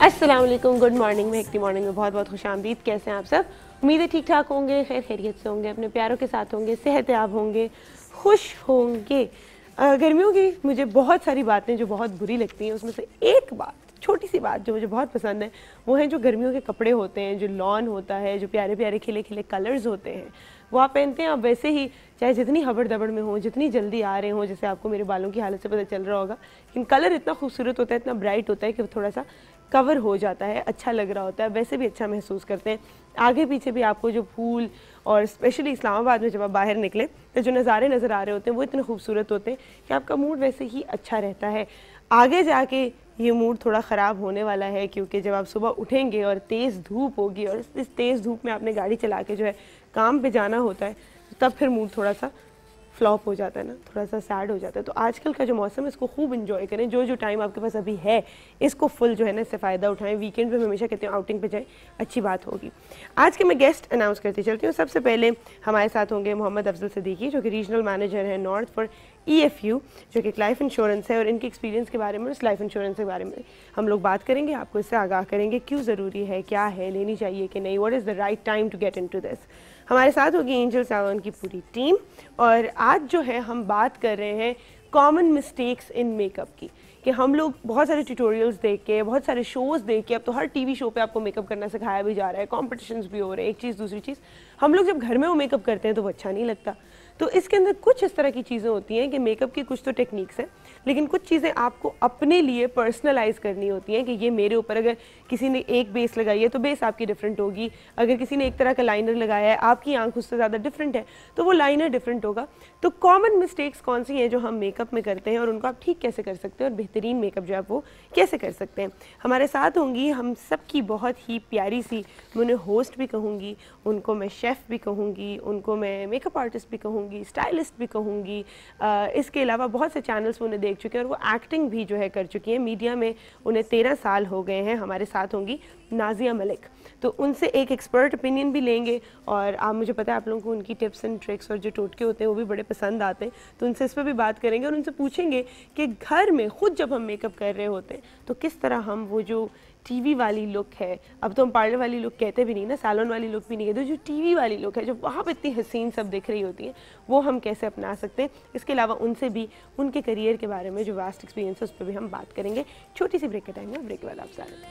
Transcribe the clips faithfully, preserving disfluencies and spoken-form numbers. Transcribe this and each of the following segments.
अस्सलाम वालेकुम, good morning में हेक्टी मॉर्निंग में बहुत बहुत खुशामदीद। कैसे हैं आप सब? उम्मीद है ठीक ठाक होंगे, खैर खैरियत से होंगे, अपने प्यारों के साथ होंगे, सेहतयाब होंगे, खुश होंगे। अ, गर्मियों की मुझे बहुत सारी बातें जो बहुत बुरी लगती हैं, उसमें से एक बात, छोटी सी बात जो मुझे बहुत पसंद है, वो है जो गर्मियों के कपड़े होते हैं, जो लॉन होता है, जो प्यारे प्यारे खिले खिले कलर्स होते हैं, वो आप पहनते हैं। आप वैसे ही चाहे जितनी हबड़ दबड़ में हो, जितनी जल्दी आ रहे हों, जैसे आपको मेरे बालों की हालत से पता चल रहा होगा, लेकिन कलर इतना खूबसूरत होता है, इतना ब्राइट होता है कि थोड़ा सा कवर हो जाता है, अच्छा लग रहा होता है, वैसे भी अच्छा महसूस करते हैं। आगे पीछे भी आपको जो फूल और स्पेशली इस्लामाबाद में जब आप बाहर निकले तो जो नज़ारे नज़र आ रहे होते हैं वो इतने खूबसूरत होते हैं कि आपका मूड वैसे ही अच्छा रहता है। आगे जाके ये मूड थोड़ा ख़राब होने वाला है, क्योंकि जब आप सुबह उठेंगे और तेज़ धूप होगी और इस तेज़ धूप में आपने गाड़ी चला के जो है काम पे जाना होता है, तब फिर मूड थोड़ा सा फ्लॉप हो जाता है ना, थोड़ा सा सैड हो जाता है। तो आजकल का जो मौसम है इसको खूब इंजॉय करें, जो जो टाइम आपके पास अभी है इसको फुल जो है ना इससे फ़ायदा उठाएं। वीकेंड पे मैं हमेशा कहती हूँ आउटिंग पे जाएं, अच्छी बात होगी। आज के मैं गेस्ट अनाउंस करती चलती हूँ। सबसे पहले हमारे साथ होंगे मोहम्मद अफजल सिद्दीकी, जो कि रीजनल मैनेजर है north for E F U, जो कि एक लाइफ इंश्योरेंस है, और इनके एक्सपीरियंस के बारे में, उस लाइफ इंश्योरेंस के बारे में हम लोग बात करेंगे। आपको इससे आगाह करेंगे क्यों ज़रूरी है, क्या है, लेनी चाहिए कि नहीं, what is the right time to get into this. हमारे साथ होगी एंजल सैलून की पूरी टीम, और आज जो है हम बात कर रहे हैं कॉमन मिस्टेक्स इन मेकअप की, कि हम लोग बहुत सारे ट्यूटोरियल्स देख के, बहुत सारे शोज़ देख के, अब तो हर टीवी शो पे आपको मेकअप करना सिखाया भी जा रहा है, कॉम्पिटिशन्स भी हो रहे हैं, एक चीज़ दूसरी चीज़, हम लोग जब घर में वो मेकअप करते हैं तो वो अच्छा नहीं लगता। तो इसके अंदर कुछ इस तरह की चीज़ें होती हैं कि मेकअप की कुछ तो टेक्निक्स हैं, लेकिन कुछ चीज़ें आपको अपने लिए पर्सनलाइज करनी होती हैं कि ये मेरे ऊपर, अगर किसी ने एक बेस लगाई है तो बेस आपकी डिफरेंट होगी, अगर किसी ने एक तरह का लाइनर लगाया है, आपकी आंख उससे ज़्यादा डिफरेंट है तो वो लाइनर डिफरेंट होगा। तो कॉमन मिस्टेक्स कौन सी हैं जो हम मेकअप में करते हैं और उनको आप ठीक कैसे कर सकते हैं और बेहतरीन मेकअप जो है वो कैसे कर सकते हैं। हमारे साथ होंगी हम सबकी बहुत ही प्यारी सी, मैं उन्हें होस्ट भी कहूँगी, उनको मैं शेफ़ भी कहूँगी, उनको मैं मेकअप आर्टिस्ट भी कहूँगी, स्टाइलिस्ट भी कहूँगी। इसके अलावा बहुत से चैनल्स वो उन्हें देख चुके हैं और वो एक्टिंग भी जो है कर चुकी हैं, मीडिया में उन्हें तेरह साल हो गए हैं। हमारे साथ होंगी नाजिया मलिक, तो उनसे एक एक्सपर्ट ओपिनियन भी लेंगे, और आप, मुझे पता है आप लोगों को उनकी टिप्स एंड ट्रिक्स और जो टोटके होते हैं वो भी बड़े पसंद आते हैं, तो उनसे इस पर भी बात करेंगे और उनसे पूछेंगे कि घर में खुद जब हम मेकअप कर रहे होते हैं तो किस तरह हम वो जो टीवी वाली लुक है, अब तो हम पार्लर वाली लुक कहते भी नहीं ना, सैलून वाली लुक भी नहीं कहते, जो टीवी वाली लुक है, जो वहाँ पे इतनी हसीन सब दिख रही होती है, वो हम कैसे अपना सकते हैं। इसके अलावा उनसे भी उनके करियर के बारे में जो वास्ट एक्सपीरियंस है उस पर भी हम बात करेंगे। छोटी सी ब्रेक का टाइम है, ब्रेक के बाद आप सारे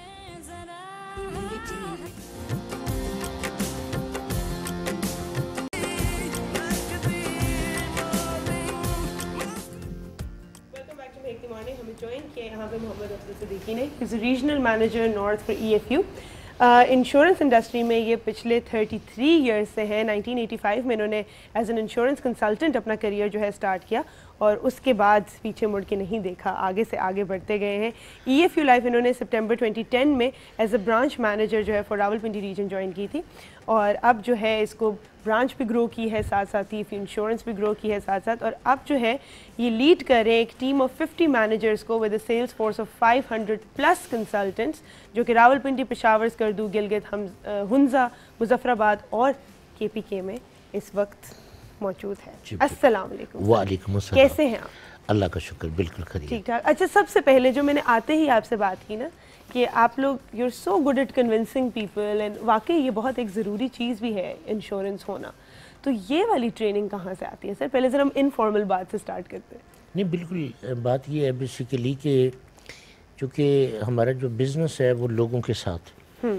हमें ज्वाइन किया यहाँ पे मोहम्मद अफजल सिद्दीकी ने, is regional manager north for E F U. Insurance industry में ये पिछले तैंतीस ईयर्स से हैं। नाइनटीन एटी फाइव में इन्होंने एज एन इंश्योरेंस कंसल्टेंट अपना करियर जो है स्टार्ट किया, और उसके बाद पीछे मुड़ के नहीं देखा, आगे से आगे बढ़ते गए हैं। ई एफ यू लाइफ इन्होंने सितंबर ट्वेंटी टेन में एज अ ब्रांच मैनेजर जो है फॉर रावलपिंडी रीजन ज्वाइन की थी, और अब जो है इसको ब्रांच भी ग्रो की है, साथ साथ ही इंश्योरेंस भी ग्रो की है साथ साथ, और अब जो है ये लीड कर रहे हैं एक टीम ऑफ फिफ्टी मैनेजर्स को with a sales force of five hundred plus consultants, जो कि रावलपिंडी, पेशावर, स्कर्दू, गिलगित, हम हुंजा, मुजफ्फराबाद और के पी के में इस वक्त मौजूद है। अस्सलाम वालेकुम। वालेकुम अस्सलाम। कैसे हैं आप? अल्लाह का शुक्र, बिल्कुल खैरियत, ठीक ठाक। अच्छा, सबसे पहले जो मैंने आते ही आपसे बात की ना कि आप लोग you are so good at convincing people, and वाकई ये बहुत एक ज़रूरी चीज़ भी है इंश्योरेंस होना, तो ये वाली ट्रेनिंग कहाँ से आती है सर? पहले सर हम इनफॉर्मल बात से स्टार्ट करते हैं। नहीं, बिल्कुल बात ये है बेसिकली कि चूँकि हमारा जो बिज़नेस है वो लोगों के साथ,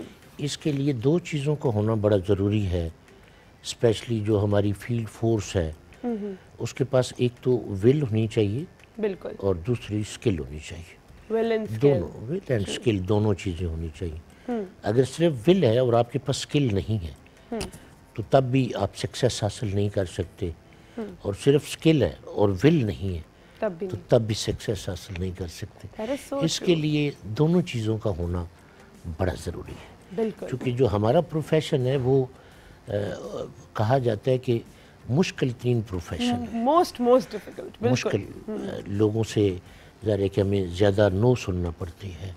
इसके लिए दो चीज़ों का होना बड़ा ज़रूरी है। स्पेशली जो हमारी फील्ड फोर्स है उसके पास एक तो विल होनी चाहिए, बिल्कुल, और दूसरी स्किल होनी चाहिए। विल एंड स्किल, दोनों, विल एंड स्किल दोनों चीज़ें होनी चाहिए। अगर सिर्फ विल है और आपके पास स्किल नहीं है तो तब भी आप सक्सेस हासिल नहीं कर सकते, और सिर्फ स्किल है और विल नहीं है तब भी तो तब भी सक्सेस हासिल नहीं कर सकते। so इसके true. लिए दोनों चीज़ों का होना बड़ा ज़रूरी है, बिल्कुल, क्योंकि जो हमारा प्रोफेशन है वो आ, कहा जाता है कि मुश्किल तीन प्रोफेशन है, मोस्ट मोस्ट डिफिकल्ट, मुश्किल लोगों से ज़रा है कि हमें ज़्यादा नो सुनना पड़ती है।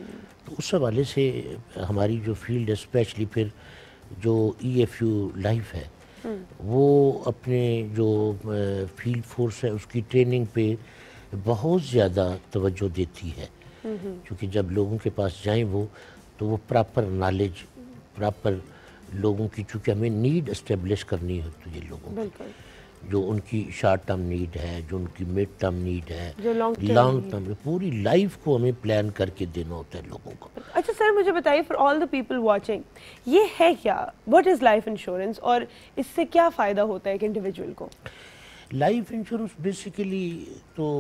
तो उस हवाले से हमारी जो फील्ड है, स्पेशली फिर जो ई एफ यू लाइफ है, वो अपने जो फील्ड फोर्स है उसकी ट्रेनिंग पे बहुत ज़्यादा तवज्जो देती है। क्योंकि जब लोगों के पास जाएं वो तो वो प्रॉपर नॉलेज, प्रॉपर लोगों की, चूँकि हमें नीड इस्टेब्लिश करनी होती है लोगों की, जो उनकी शॉर्ट टर्म नीड है, जो उनकी मिड टर्म नीड है, जो लॉन्ग टर्म, पूरी लाइफ को हमें प्लान करके देना होता है लोगों को। अच्छा सर, मुझे बताइए for all the people watching, ये है क्या, व्हाट इज़ लाइफ इंश्योरेंस और इससे क्या फ़ायदा होता है एक इंडिविजुअल को? लाइफ इंश्योरेंस बेसिकली तो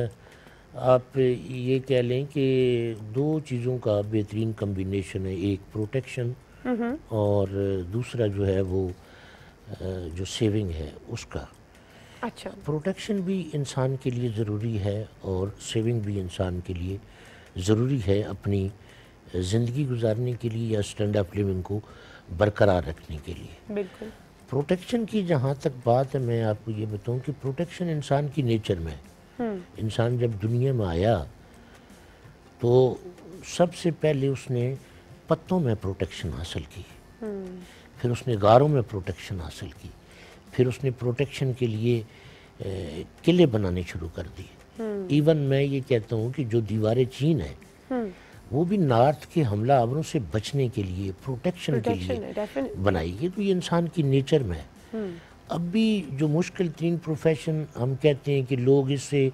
आप ये कह लें कि दो चीज़ों का बेहतरीन कम्बिनेशन है, एक प्रोटेक्शन और दूसरा जो है वो जो सेविंग है उसका। अच्छा, प्रोटेक्शन भी इंसान के लिए ज़रूरी है और सेविंग भी इंसान के लिए ज़रूरी है अपनी ज़िंदगी गुजारने के लिए या स्टैंड ऑफ लिविंग को बरकरार रखने के लिए। बिल्कुल। प्रोटेक्शन की जहाँ तक बात है, मैं आपको ये बताऊँ कि प्रोटेक्शन इंसान की नेचर में है। इंसान जब दुनिया में आया तो सबसे पहले उसने पत्तों में प्रोटेक्शन हासिल की, फिर उसने गारों में प्रोटेक्शन हासिल की, फिर उसने प्रोटेक्शन के लिए ए, किले बनाने शुरू कर दिए। इवन मैं ये कहता हूँ कि जो दीवारें चीन है वो भी नॉर्थ के हमला आवरों से बचने के लिए, प्रोटेक्शन के लिए बनाई है। तो ये इंसान की नेचर में है। अब भी जो मुश्किल तीन प्रोफेशन हम कहते हैं कि लोग इससे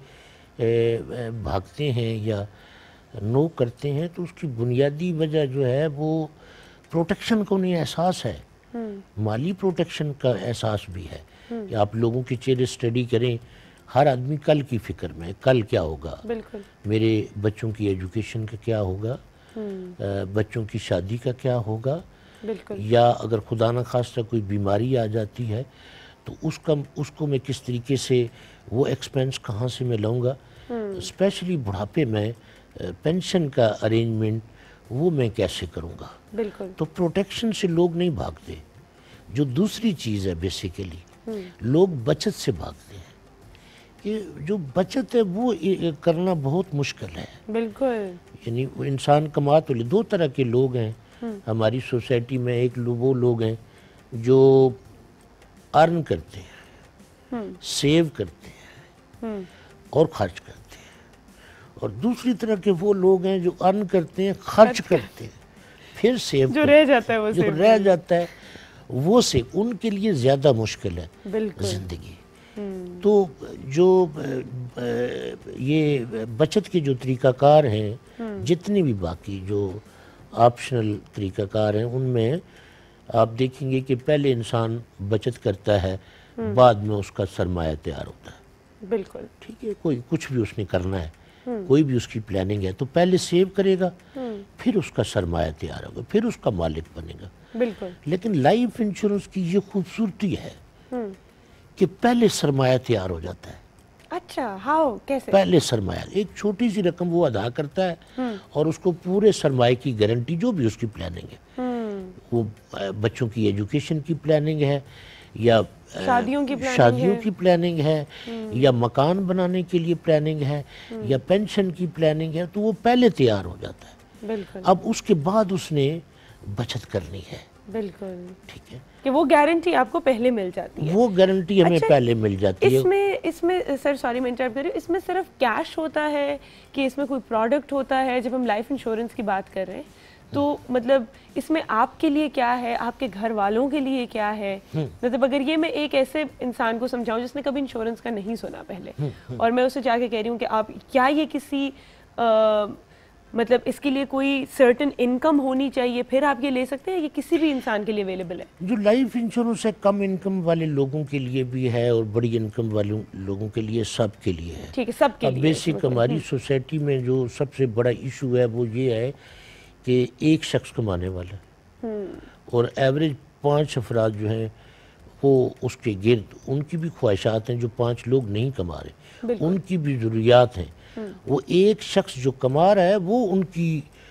भागते हैं या नो करते हैं, तो उसकी बुनियादी वजह जो है वो प्रोटेक्शन को नहीं एहसास है, माली प्रोटेक्शन का एहसास भी है कि आप लोगों के चेहरे स्टडी करें, हर आदमी कल की फिक्र में, कल क्या होगा, मेरे बच्चों की एजुकेशन का क्या होगा, बच्चों की शादी का क्या होगा, या अगर खुदा न खास्ता कोई बीमारी आ जाती है तो उसका उसको मैं किस तरीके से वो एक्सपेंस कहाँ से मैं लाऊंगा, स्पेशली बुढ़ापे में पेंशन का अरेंजमेंट वो मैं कैसे करूँगा। बिल्कुल। तो प्रोटेक्शन से लोग नहीं भागते। जो दूसरी चीज़ है बेसिकली, लोग बचत से भागते हैं कि जो बचत है वो करना बहुत मुश्किल है। बिल्कुल। यानी इंसान कमा तो ले, दो तरह के लोग हैं हमारी सोसाइटी में। एक लो, वो लोग हैं जो अर्न करते हैं, सेव करते हैं और खर्च करते हैं, और दूसरी तरह के वो लोग हैं जो अर्न करते हैं, खर्च करते हैं, फिर सेव जो रह जाता है वो जो रह जाता है वो सेव, उनके लिए ज़्यादा मुश्किल है ज़िंदगी। तो जो ये बचत के जो तरीक़ाकार हैं, जितने भी बाकी जो ऑप्शनल तरीक़ाकार हैं, उनमें आप देखेंगे कि पहले इंसान बचत करता है, बाद में उसका सरमाया तैयार होता है। बिल्कुल। ठीक है, कोई कुछ भी उसने करना है, कोई भी उसकी प्लानिंग है, तो पहले सेव करेगा, फिर उसका सरमाया तैयार होगा, फिर उसका मालिक बनेगा। बिल्कुल। लेकिन लाइफ इंश्योरेंस की ये खूबसूरती है कि पहले सरमाया तैयार हो जाता है। अच्छा, हाउ, कैसे? पहले सरमाया, एक छोटी सी रकम वो अदा करता है और उसको पूरे सरमाए की गारंटी, जो भी उसकी प्लानिंग है, वो बच्चों की एजुकेशन की प्लानिंग है या शादियों की प्लानिंग शादियों है, की प्लानिंग है या मकान बनाने के लिए प्लानिंग है या पेंशन की प्लानिंग है, तो वो पहले तैयार हो जाता है। बिल्कुल। अब उसके बाद उसने बचत करनी है। बिल्कुल। ठीक है, कि वो गारंटी आपको पहले मिल जाती है, वो गारंटी हमें अच्छा, पहले मिल जाती है। इसमें इसमें सर सॉरी मैं इंटरप्ट कर रही हूँ, इसमें सिर्फ कैश होता है कि इसमें कोई प्रोडक्ट होता है? जब हम लाइफ इंश्योरेंस की बात कर रहे हैं तो मतलब इसमें आपके लिए क्या है, आपके घर वालों के लिए क्या है? मतलब अगर ये मैं एक ऐसे इंसान को समझाऊं जिसने कभी इंश्योरेंस का नहीं सुना पहले, और मैं उसे जाके कह रही हूँ कि आप क्या ये किसी आ, मतलब इसके लिए कोई सर्टेन इनकम होनी चाहिए फिर आप ये ले सकते हैं, ये किसी भी इंसान के लिए अवेलेबल है? जो लाइफ इंश्योरेंस है कम इनकम वाले लोगों के लिए भी है और बड़ी इनकम वाले लोगों के लिए, सब के लिए है। ठीक है, सब के लिए। बेसिक हमारी सोसाइटी में जो सबसे बड़ा इशू है वो ये है कि एक शख्स कमाने वाला और एवरेज पांच अफराद जो हैं वो उसके गिर्द, उनकी भी ख्वाहिशात हैं, जो पांच लोग नहीं कमा रहे उनकी भी ज़रूरियात हैं। वो एक शख्स जो कमा रहा है वो उनकी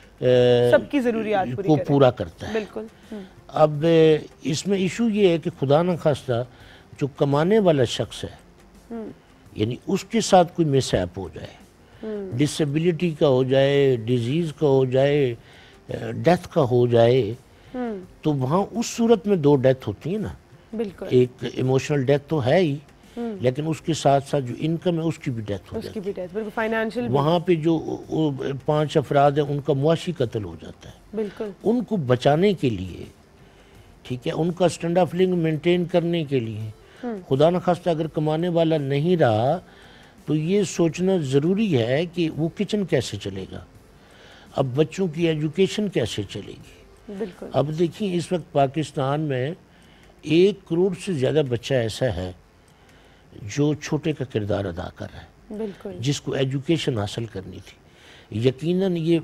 सबकी ज़रूरियात पूरी को पूरा करता है। बिल्कुल। अब इसमें इशू ये है कि खुदा न खास्ता जो कमाने वाला शख्स है, यानी उसके साथ कोई मिसहैप हो जाए, डिसेबिलिटी का हो जाए, डिजीज़ का हो जाए, डेथ का हो जाए, तो वहाँ उस सूरत में दो डेथ होती है ना। बिल्कुल। एक इमोशनल डेथ तो है ही, लेकिन उसके साथ साथ जो इनकम है उसकी भी डेथ हो उसकी जाती भी डेथ, बिल्कुल फाइनेंशियल है। वहाँ पे जो वो पांच अफराद हैं उनका मुआशी कत्ल हो जाता है। बिल्कुल उनको बचाने के लिए, ठीक है, उनका स्टैंड ऑफ लिविंग मेंटेन करने के लिए खुदा न खास्ता अगर कमाने वाला नहीं रहा तो ये सोचना ज़रूरी है कि वो किचन कैसे चलेगा, अब बच्चों की एजुकेशन कैसे चलेगी। बिल्कुल। अब देखिए इस वक्त पाकिस्तान में एक करोड़ से ज़्यादा बच्चा ऐसा है जो छोटे का किरदार अदा कर रहा है, बिल्कुल जिसको एजुकेशन हासिल करनी थी। यकीनन ये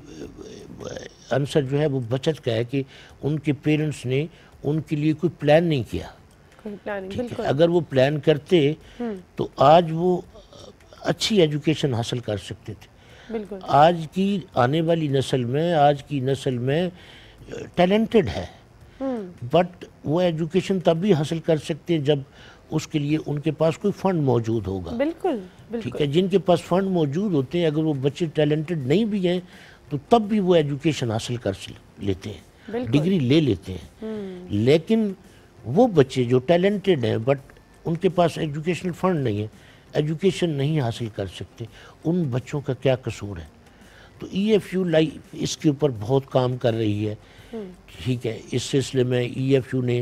आंसर जो है वो बचत का है कि उनके पेरेंट्स ने उनके लिए कोई प्लान नहीं किया। कोई प्लानिंग, ठीक है, बिल्कुल अगर वो प्लान करते तो आज वो अच्छी एजुकेशन हासिल कर सकते थे। बिल्कुल आज की आने वाली नस्ल में आज की नस्ल में टैलेंटेड है, बट वो एजुकेशन तब भी हासिल कर सकते हैं जब उसके लिए उनके पास कोई फंड मौजूद होगा। बिल्कुल ठीक बिल्कुल है, जिनके पास फंड मौजूद होते हैं अगर वो बच्चे टैलेंटेड नहीं भी हैं तो तब भी वो एजुकेशन हासिल कर लेते हैं, बिल्कुल। डिग्री ले लेते हैं। लेकिन वो बच्चे जो टैलेंटेड हैं बट उनके पास एजुकेशनल फंड नहीं है, एजुकेशन नहीं हासिल कर सकते, उन बच्चों का क्या कसूर है। तो ई एफ यू लाइफ इसके ऊपर बहुत काम कर रही है। ठीक है, इस सिलसिले में ई एफ यू ने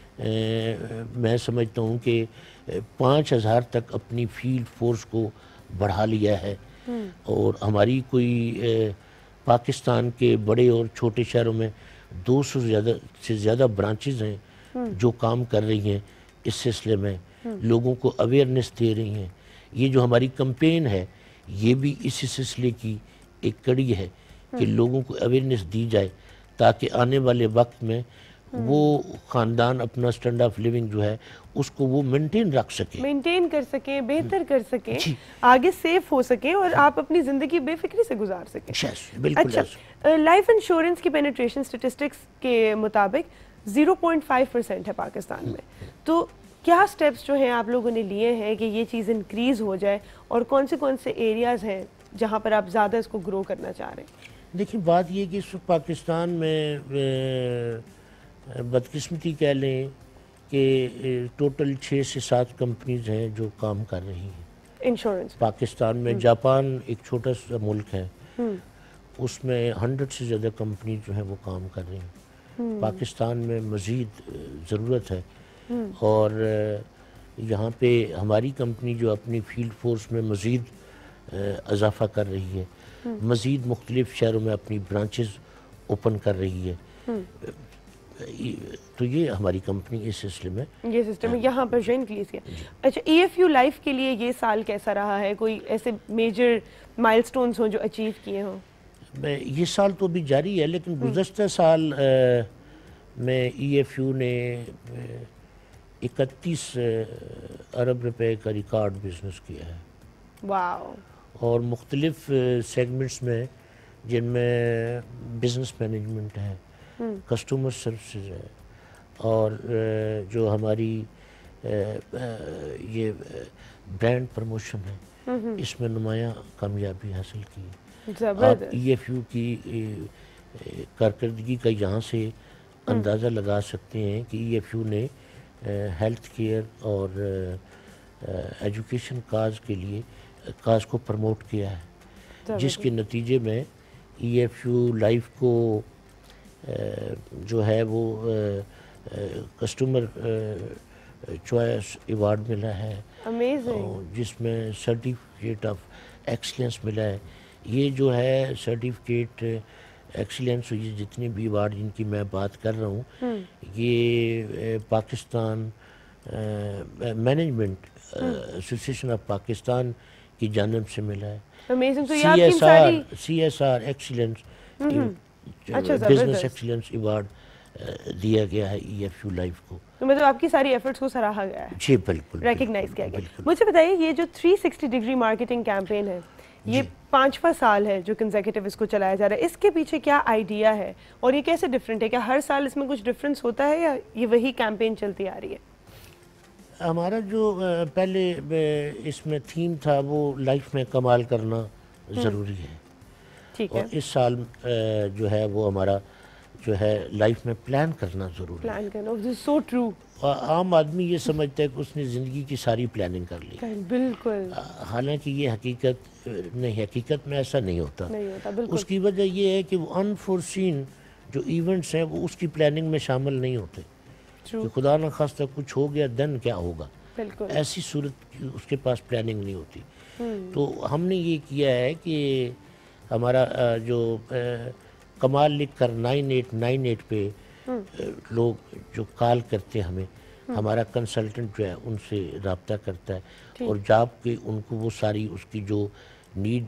ए, मैं समझता हूँ कि पाँच हज़ार तक अपनी फील्ड फोर्स को बढ़ा लिया है और हमारी कोई ए, पाकिस्तान के बड़े और छोटे शहरों में दो सौ ज़्यादा से ज़्यादा ब्रांचेज हैं जो काम कर रही हैं इस सिलसिले में, लोगों को अवेयरनेस दे रही हैं। ये जो हमारी कैंपेन है ये भी इसी सिलसिले की एक कड़ी है कि लोगों को अवेयरनेस दी जाए ताकि आने वाले वक्त में वो ख़ानदान अपना स्टैंड ऑफ लिविंग जो है उसको वो मेंटेन रख सके, मेंटेन कर सकें, बेहतर कर सकें, आगे सेफ हो सकें और आप अपनी ज़िंदगी बेफिक्री से गुजार सकें। yes, बिल्कुल। अच्छा, लाइफ इंश्योरेंस की पेनिट्रेशन स्टेटिस्टिक्स के मुताबिक ज़ीरो पॉइंट फाइव परसेंट है पाकिस्तान में, तो क्या स्टेप्स जो हैं आप लोगों ने लिए हैं कि ये चीज़ इंक्रीज़ हो जाए और कौन से कौन से एरियाज़ हैं जहाँ पर आप ज़्यादा इसको ग्रो करना चाह रहे हैं? देखिए बात ये कि इस पाकिस्तान में बदकिस्मती कह लें कि टोटल छः से सात कंपनीज हैं जो काम कर रही हैं इंश्योरेंस पाकिस्तान में। जापान एक छोटा सा मुल्क है, उसमें हंड्रेड से ज़्यादा कंपनी जो है वो काम कर रही हैं। पाकिस्तान में मज़ीद ज़रूरत है और यहाँ पे हमारी कंपनी जो अपनी फील्ड फोर्स में मज़ीद इजाफ़ा कर रही है, मज़ीद मुख्तलिफ़ शहरों में अपनी ब्रांचेस ओपन कर रही है। तो ये हमारी कंपनी इस सिलसिले में ये सिस्टम यहाँ पर जो इंक्रीज किया। अच्छा, ई एफ यू लाइफ के लिए ये साल कैसा रहा है? कोई ऐसे मेजर माइलस्टोन्स हों जो अचीव किए हों? मैं ये साल तो अभी जारी है लेकिन गुज़श्ता साल आ, में ई एफ यू ने इकतीस अरब रुपए का रिकॉर्ड बिजनेस किया है। वाओ। और मुख्तलिफ सेगमेंट्स में जिनमें बिज़नेस मैनेजमेंट है, कस्टमर सर्विसेज है और जो हमारी ये ब्रांड प्रमोशन है इसमें नुमायाँ कामयाबी हासिल की। आप ई एफ यू की कारकर्दगी का यहाँ से अंदाज़ा लगा सकते हैं कि ई एफ यू ने हेल्थ केयर और एजुकेशन काज के लिए काज को प्रमोट किया है, जिसके नतीजे में ई एफ यू लाइफ को जो है वो कस्टमर चॉइस अवार्ड मिला है, अमेजिंग, जिसमें सर्टिफिकेट ऑफ एक्सीलेंस मिला है। ये जो है सर्टिफिकेट एक्सीलेंस, ये जितने भी अवार्ड जिनकी मैं बात कर रहा हूँ, ये Pakistan management association of Pakistan की जानिब से मिला है। अमेजिंग। तो C S R C S R excellence business excellence award दिया गया है ई एफ यू लाइफ को। तो मतलब आपकी सारी एफर्ट्स को सराहा गया है, जी बिल्कुल, रिकॉग्नाइज किया गया। मुझे बताइए, ये जो three sixty degree marketing campaign है, ये पांचवा साल है जो कंसेक्यूटिव इसको चलाया जा रहा है, इसके पीछे क्या आइडिया है और ये कैसे डिफरेंट है? क्या हर साल इसमें कुछ डिफरेंस होता है या ये वही कैंपेन चलती आ रही है? हमारा जो पहले इसमें थीम था वो लाइफ में कमाल करना ज़रूरी है, ठीक है। और इस साल जो है वो हमारा जो है लाइफ में प्लान करना ज़रूरी है। प्लान करना, दिस इज सो ट्रू। आम आदमी ये समझता है कि उसने ज़िंदगी की सारी प्लानिंग कर ली, बिल्कुल, हालांकि ये हकीकत नहीं, हकीकत में ऐसा नहीं होता। नहीं होता, बिल्कुल। उसकी वजह ये है कि वो अनफोर्सीन जो इवेंट्स हैं वो उसकी प्लानिंग में शामिल नहीं होते कि खुदा न खास्ता कुछ हो गया देन क्या होगा, बिल्कुल ऐसी सूरत की उसके पास प्लानिंग नहीं होती। तो हमने ये किया है कि हमारा जो कमाल लिख कर नाइन एट नाइन एट पे लोग जो कॉल करते हैं हमें, हमारा कंसल्टेंट जो है उनसे रब्ता करता है और जॉब के उनको वो सारी उसकी जो नीड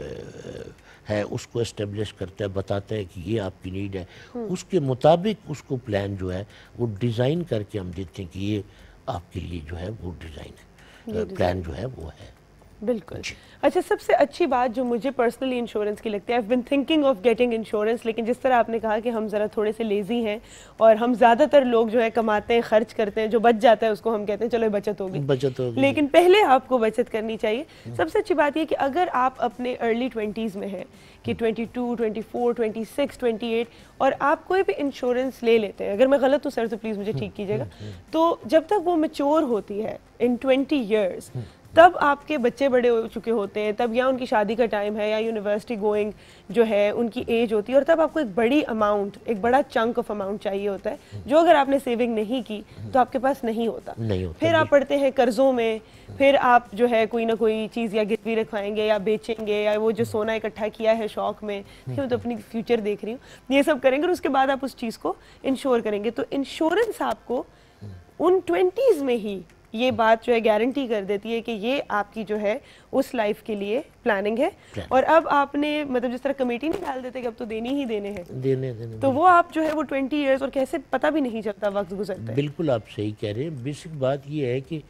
है उसको इस्टेब्लिश करता है, बताता है कि ये आपकी नीड है, उसके मुताबिक उसको प्लान जो है वो डिज़ाइन करके हम देते हैं कि ये आपके लिए जो है वो डिज़ाइन है, प्लान जो है वो है। बिल्कुल। अच्छा, सबसे अच्छी बात जो मुझे पर्सनली इंश्योरेंस की लगती है, I have been thinking of getting insurance, लेकिन जिस तरह आपने कहा कि हम ज़रा थोड़े से लेज़ी हैं और हम ज़्यादातर लोग जो है कमाते हैं, खर्च करते हैं, जो बच जाता है उसको हम कहते हैं चलो बचत होगी, बचत होगी, लेकिन पहले आपको बचत करनी चाहिए। सबसे अच्छी बात यह कि अगर आप अपने अर्ली ट्वेंटीज़ में हैं कि twenty two, twenty four, twenty six, twenty eight और आप कोई भी इंश्योरेंस ले लेते हैं, अगर मैं गलत हूँ सर तो प्लीज़ मुझे ठीक कीजिएगा, तो जब तक वो मैच्योर होती है इन ट्वेंटी ईयर्स, तब आपके बच्चे बड़े हो चुके होते हैं, तब या उनकी शादी का टाइम है या यूनिवर्सिटी गोइंग जो है उनकी एज होती है, और तब आपको एक बड़ी अमाउंट, एक बड़ा चंक ऑफ अमाउंट चाहिए होता है जो अगर आपने सेविंग नहीं की तो आपके पास नहीं होता, नहीं होता। फिर आप पड़ते हैं कर्जों में, फिर आप जो है कोई ना कोई चीज़ या गिरवी रखवाएंगे या बेचेंगे या वो जो सोना इकट्ठा किया है शौक में कि मैं तो अपनी फ्यूचर देख रही हूँ, ये सब करेंगे और उसके बाद आप उस चीज़ को इंश्योर करेंगे। तो इंश्योरेंस आपको उन ट्वेंटीज़ में ही ये बात जो है गारंटी कर देती है कि ये आपकी जो है उस लाइफ के लिए प्लानिंग है, और अब आपने मतलब जिस तरह कमेटी नहीं डाल देते कि अब तो देनी ही देने हैं, देने देने तो वो आप जो है वो ट्वेंटी इयर्स और कैसे पता भी नहीं चलता वक्त गुजरता है। बिल्कुल आप सही कह रहे हैं। बेसिक बात ये है कि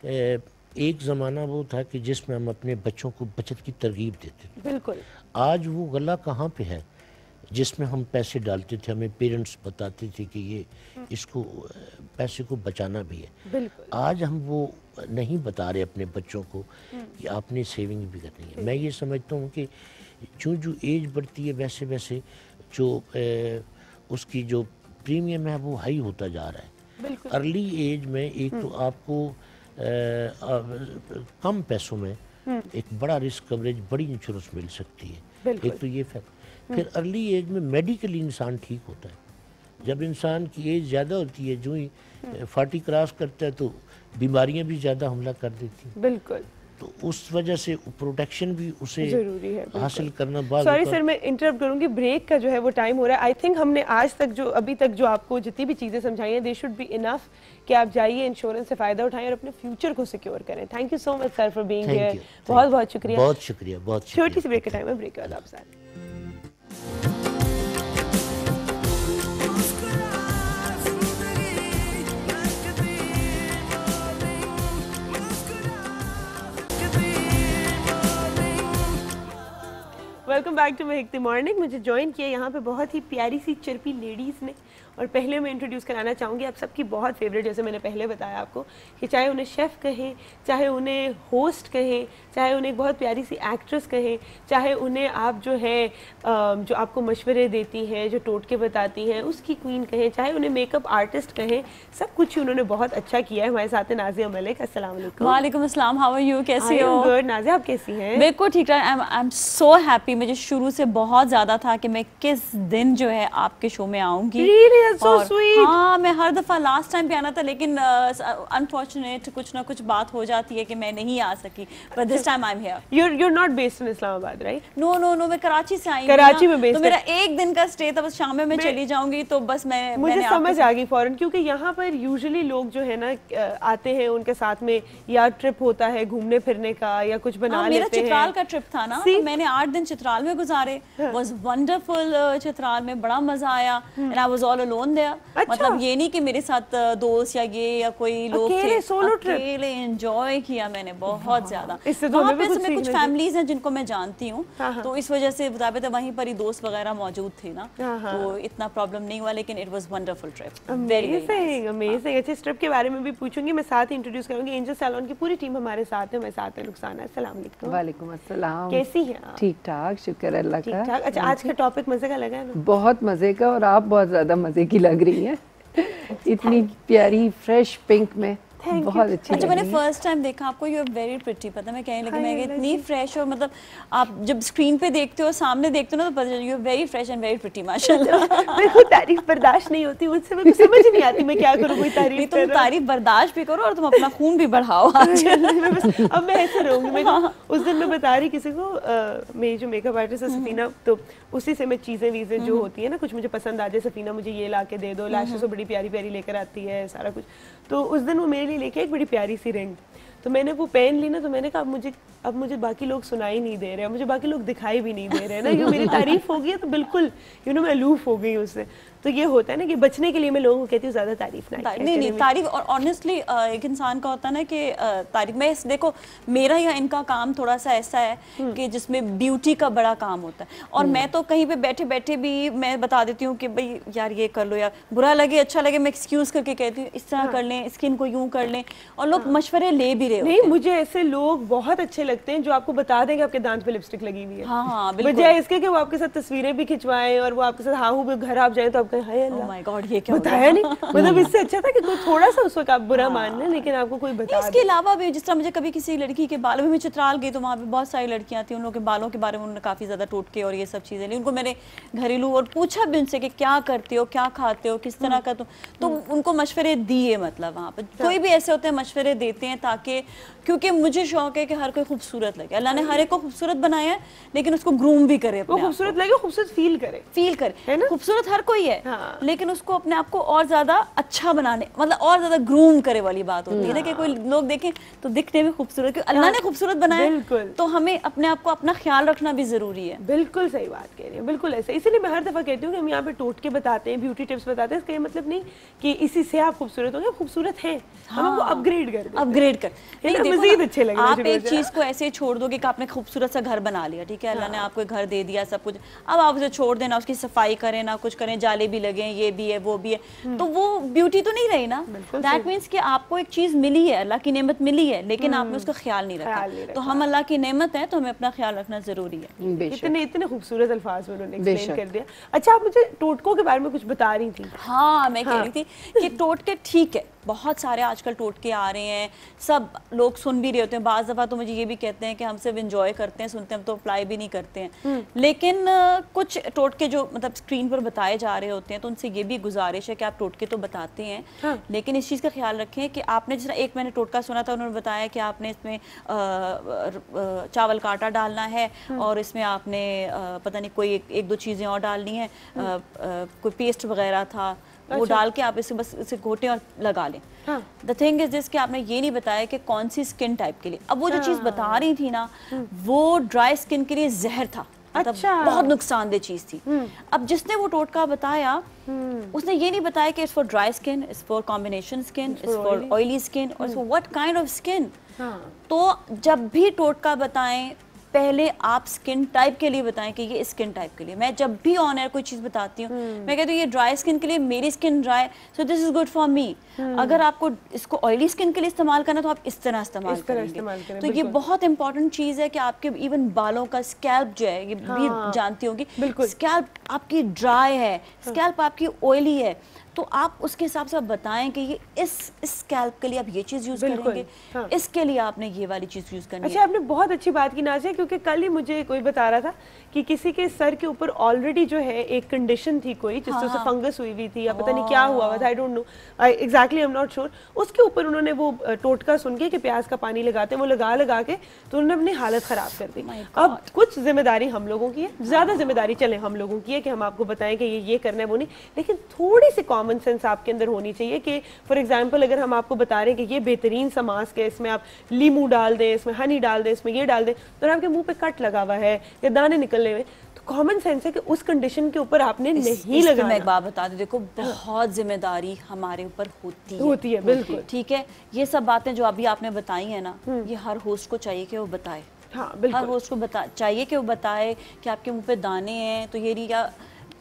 एक ज़माना वो था कि जिसमें हम अपने बच्चों को बचत की तरगीब देते थे, बिल्कुल। आज वो गला कहाँ पे है जिसमें हम पैसे डालते थे, हमें पेरेंट्स बताते थे कि ये इसको पैसे को बचाना भी है, बिल्कुल। आज हम वो नहीं बता रहे अपने बच्चों को कि आपने सेविंग भी करनी है। मैं ये समझता हूँ कि जो जो एज बढ़ती है वैसे वैसे जो ए, उसकी जो प्रीमियम है वो हाई होता जा रहा है। अर्ली एज में एक तो आपको ए, आ, कम पैसों में एक बड़ा रिस्क कवरेज, बड़ी इंश्योरेंस मिल सकती है, एक तो ये फैक्ट। फिर अर्ली एज में मेडिकली इंसान ठीक होता है। जब इंसान की एज ज़्यादा होती है, जो ही फार्टी क्रॉस करता है तो बीमारियां भी ज़्यादा हमला कर देती हैं, बिल्कुल। तो उस वजह से प्रोटेक्शन भी उसे जरूरी है हासिल करना। बात सॉरी सर मैं इंटरप्ट करूंगी, ब्रेक का जो है वो टाइम हो रहा है। आई थिंक हमने आज तक जो अभी तक जो आपको जितनी भी चीज़ें समझाई हैं, दे शुड बी इनफ कि आप जाइए इंश्योरेंस से फ़ायदा उठाएं और अपने फ्यूचर को सिक्योर करें। Thank you so much sir for being here, बहुत बहुत शुक्रिया। बहुत शुक्रिया, बहुत छोटी सी ब्रेक का टाइम है, ब्रेक के बाद आप साथ। Welcome back to Mehekti morning. मुझे ज्वाइन किया यहाँ पे बहुत ही प्यारी सी चरपी लेडीज़ ने, और पहले मैं इंट्रोड्यूस कराना चाहूँगी आप सबकी बहुत फेवरेट, जैसे मैंने पहले बताया आपको कि चाहे उन्हें शेफ़ कहें, चाहे उन्हें होस्ट कहें, चाहे उन्हें एक बहुत प्यारी सी एक्ट्रेस कहें, चाहे उन्हें आप जो है जो आपको मशवरे देती हैं, जो टोटके बताती हैं उसकी क्वीन कहें, चाहे उन्हें मेकअप आर्टिस्ट कहें, सब कुछ ही उन्होंने बहुत अच्छा किया है। हमारे साथ है नाज़िया मलिक। अस्सलाम वालेकुम। वालेकुम अस्सलाम, हाउ आर यू, कैसी हो? गुड। नाज़िया आप कैसी हैं? बिल्कुल ठीक ठाक। I am so happy. मुझे शुरू से बहुत ज़्यादा था कि मैं किस दिन जो है आपके शो में आऊँगी। Really? That's so sweet. हाँ, मैं हर दफ़ा लास्ट टाइम भी आना था, लेकिन अनफॉर्चुनेट uh, कुछ ना कुछ बात हो जाती है कि मैं नहीं आ सकी, but this time I am here. You're you're not based in Islamabad, right? No no no, मैं कराची से आई हूँ। कराची में based तो मेरा एक दिन का स्टे था, बस शाम में मैं चली जाऊंगी, तो बस मैं मुझे समझ आ गई फौरन, क्योंकि यहाँ पर यूजुअली लोग जो है ना आते हैं, उनके साथ में या ट्रिप होता है घूमने फिरने का या कुछ बना लेते हैं। मेरा चित्राल का ट्रिप था ना, तो मैंने आठ दिन चित्राल में गुजारे। Was wonderful. चित्राल में बड़ा मजा आया and I was all alone there. मतलब ये नहीं कि मेरे साथ दोस्त या ये या कोई लोग थे, सोलो ट्रिप अकेले एंजॉय किया मैंने बहुत ज्यादा। इससे तो हमें कुछ कुछ फैमिलीज हैं जिनको मैं जानती हूँ, तो इस वजह से मुताबिक वहीं पर ही दोस्त वगैरह मौजूद थे ना, तो इतना प्रॉब्लम नहीं हुआ, लेकिन it was wonderful trip. Amazing amazing. अच्छा, इस ट्रिप के बारे में भी पूछूंगी मैं, साथ ही इंट्रोड्यूस करूंगी एंजल सैलून की पूरी टीम हमारे साथ है। मैं साथ है रुखसाना। अस्सलाम वालेकुम। वालेकुम अस्सलाम। कैसी हैं आप? ठीक ठाक, शुक्र अल्लाह का। ठीक ठाक। अच्छा, आज का टॉपिक मजे का लगा है ना? बहुत मजे का, और आप बहुत ज्यादा मजे की लग रही हैं। इतनी प्यारी फ्रेश पिंक में, बहुत अच्छी। अच्छा, मैंने फर्स्ट टाइम देखा आपको, यू आर वेरी प्रिटी। पता मैं कहने लगी, मैं इतनी फ्रेश और मतलब आप जब स्क्रीन पे देखते हो, सामने देखते हो ना, तो पता चलता है you are very fresh and very pretty माशाल्लाह। मेरे को तारीफ बर्दाश्त नहीं होती, मुझसे मेरे को समझ नहीं आती मैं क्या करूं। कोई तारीफ, तुम तारीफ बर्दाश्त भी करो और तुम अपना खून भी बढ़ाओ आज। अब मैं ऐसे रहूंगी। मैं उस दिन मैं बता रही किसी को, मेरी जो मेकअप आर्टिस्ट है सफीना, तो उसी से मैं चीजें वीजें जो होती है ना, कुछ मुझे पसंद आ जाए, सफीना मुझे ये ला के दे दो, लैशेस तो बड़ी प्यारी प्यारी लेकर आती है, सारा कुछ। तो उस दिन वो मेरे लिए लेके एक बड़ी प्यारी सी रिंग, तो मैंने वो पहन ली ना, तो मैंने कहा अब मुझे अब मुझे बाकी लोग सुनाई नहीं दे रहे, मुझे बाकी लोग दिखाई भी नहीं दे रहे ना, क्योंकि मेरी तारीफ हो गई है तो बिल्कुल यू नो मैं अलूफ हो गई उससे। तो ये होता है ना कि बचने के लिए मैं लोगों को कहती हूँ ज्यादा तारीफ ना नहीं नहीं तारीफ। और ऑनेस्टली एक इंसान का होता है ना कि तारीफ में, देखो मेरा या इनका काम थोड़ा सा ऐसा है कि जिसमें ब्यूटी का बड़ा काम होता है, और मैं तो कहीं पे बैठे बैठे भी मैं बता देती हूँ कि भाई यार ये कर लो, यार बुरा लगे अच्छा लगे मैं एक्सक्यूज करके कहती हूँ इस तरह कर लें, स्किन को यूं कर लें, और लोग मशवरे ले भी रहे। नहीं, मुझे ऐसे लोग बहुत अच्छे लगते हैं जो आपको बता देंगे आपके दांत पे लिपस्टिक लगी हुई है। हाँ हाँ बिल्कुल। बजाय इसके कि वो आपके साथ तस्वीरें भी खिंचवाएं और वो आपके साथ हाँ हूँ घर आप जाए तो आप कहें हाय अल्लाह, ओह माय गॉड ये क्या बताया नहीं। मतलब इससे अच्छा था कि कोई थोड़ा सा उस वक्त आप बुरा मान लें, लेकिन आपको कोई बता। इसके अलावा भी जिस तरह मुझे कभी किसी लड़की के बालों में, मैं चित्राल गई तो वहाँ पे बहुत सारी लड़कियाँ थी, उन लोगों के बालों के बारे में उन्होंने काफ़ी ज़्यादा टोटके और ये सब चीज़ें ली। उनको मैंने घरेलू और पूछा भी उनसे कि क्या करते हो, क्या खाते हो, किस तरह का, तो तो उनको मशवरे दिए। मतलब वहाँ पर कोई भी ऐसे होते हैं मशवरे देते हैं, ताकि क्योंकि मुझे शौक है कि हर कोई खूबसूरत लगे। अल्लाह ने हर एक को खूबसूरत बनाया है, लेकिन उसको ग्रूम भी करे, वो खूबसूरत लगे, खूबसूरत फील करे, फील करे। खूबसूरत हर कोई है, हाँ। लेकिन उसको अपने आप को और ज्यादा अच्छा बनाने, मतलब और ज्यादा ग्रूम करे वाली बात होती है ना, कि कोई लोग देखें तो दिखने में खूबसूरत, क्योंकि अल्लाह ने खूबसूरत बनाया, तो हमें अपने आप को अपना ख्याल रखना भी जरूरी है। बिल्कुल सही बात कह रही है, बिल्कुल ऐसे। इसीलिए मैं हर दफा कहती हूँ कि हम यहाँ पे टोटके बताते हैं, ब्यूटी टिप्स बताते हैं, इसका ये मतलब नहीं कि इसी से आप खूबसूरत होंगे, खूबसूरत हैं, हम आपको अपग्रेड कर दें, अपग्रेड कर मजीद अच्छे लगे। आप एक चीज को ऐसे छोड़ दोगे कि आपने खूबसूरत सा घर बना लिया, ठीक है, अल्लाह ने आपको घर दे दिया सब कुछ, अब आप उसे छोड़ देना, उसकी सफाई करें ना कुछ करें, जाले भी लगे, ये भी है वो भी है, तो वो ब्यूटी तो नहीं रही ना। दैट मीन्स कि आपको एक चीज मिली है, अल्लाह की नेमत मिली है, लेकिन आपने उसका ख्याल नहीं रखा। तो हम अल्लाह की नेमत है, तो हमें अपना ख्याल रखना जरूरी है। इतने इतने खूबसूरत अल्फाज में उन्होंने एक्सप्लेन कर दिया। अच्छा, आप मुझे टोटकों के बारे में कुछ बता रही थी। हाँ, मैं कह रही थी कि टोटके ठीक है, बहुत सारे आजकल टोटके आ रहे हैं, सब लोग सुन भी रहे होते हैं। बाज़ दफ़ा तो मुझे ये भी कहते हैं कि हम सिर्फ एंजॉय करते हैं, सुनते हैं, हम तो अप्लाई भी नहीं करते हैं। लेकिन कुछ टोटके जो मतलब स्क्रीन पर बताए जा रहे होते हैं, तो उनसे ये भी गुजारिश है कि आप टोटके तो बताते हैं, हाँ। लेकिन इस चीज़ का ख्याल रखें कि आपने जिस तरह एक मैंने टोटका सुना था, उन्होंने बताया कि आपने इसमें चावल का आटा डालना है और इसमें आपने पता नहीं कोई एक, एक दो चीज़ें और डालनी है, कोई पेस्ट वगैरह था, वो डाल के आप इसे बस इसे घोटें और लगा लें। द थिंग इज दिस कि आपने ये नहीं बताया कि कौन सी स्किन टाइप के लिए। अब वो जो चीज़ बता रही थी ना, वो ड्राई स्किन के लिए जहर था, मतलब अच्छा। बहुत नुकसानदेह चीज थी। अब जिसने वो टोटका बताया, उसने ये नहीं बताया कि it's for dry skin, it's for combination skin, it's for oily skin, और व्हाट काइंड ऑफ स्किन। तो जब भी टोटका बताएं, पहले आप स्किन टाइप के लिए बताएं कि ये स्किन टाइप के लिए। मैं जब भी ऑन एयर कोई चीज़ बताती हूँ, मैं कहती हूँ ये ड्राई स्किन के लिए, मेरी skin dry, so this is good for me. अगर आपको इसको ऑयली स्किन के लिए इस्तेमाल करना, तो आप इस तरह इस्तेमाल इस करेंगे। तो ये बहुत इंपॉर्टेंट चीज़ है कि आपके इवन बालों का स्कैल्प जो है, ये भी जानती होंगी, स्कैल्प आपकी ड्राई है, स्कैल्प आपकी ऑयली है, तो आप उसके हिसाब से आप बताएं कि ये इस इस स्कैल्प के लिए आप ये चीज़ यूज़ करेंगे, हाँ। इसके लिए आपने ये वाली चीज़ यूज़ करनी है। अच्छा, आपने बहुत अच्छी बात की नाज़िया, क्योंकि कल ही मुझे कोई बता रहा था कि किसी के सर के ऊपर ऑलरेडी जो है एक कंडीशन थी कोई, जिससे हाँ, उसे फंगस हुई हुई थी या पता नहीं क्या हुआ हुआ था, I don't know exactly, I am not sure. उसके ऊपर उन्होंने वो टोटका सुन के कि प्याज का पानी लगाते हैं, वो लगा लगा के तो उन्होंने अपनी हालत ख़राब कर दी। अब कुछ जिम्मेदारी हम लोगों की है, ज़्यादा जिम्मेदारी चले हम लोगों की है कि हम आपको बताएं कि ये ये करना है, वो नहीं, लेकिन थोड़ी सी कॉमन सेंस आपके अंदर होनी चाहिए कि फॉर एग्जांपल अगर हम आपको बता रहे हैं कि ये बेहतरीन सा मास्क है, इसमें आप लीमू डाल दें, इसमें हनी डाल दें, इसमें ये डाल दें, तो आपके मुंह पे कट लगा हुआ है या दाने निकलने में, तो कॉमन सेंस है कि उस कंडीशन के ऊपर आपने नहीं लगाना। मैं एक बात बता दूं, देखो बहुत जिम्मेदारी हमारे ऊपर होती है होती है बिल्कुल, ठीक है। ये सब बातें जो अभी आपने बताई है ना, ये हर होस्ट को चाहिए कि वो बताए। हाँ, बिल्कुल। हर होस्ट को बता चाहिए कि वो बताए कि आपके मुंह पे दाने हैं, तो ये या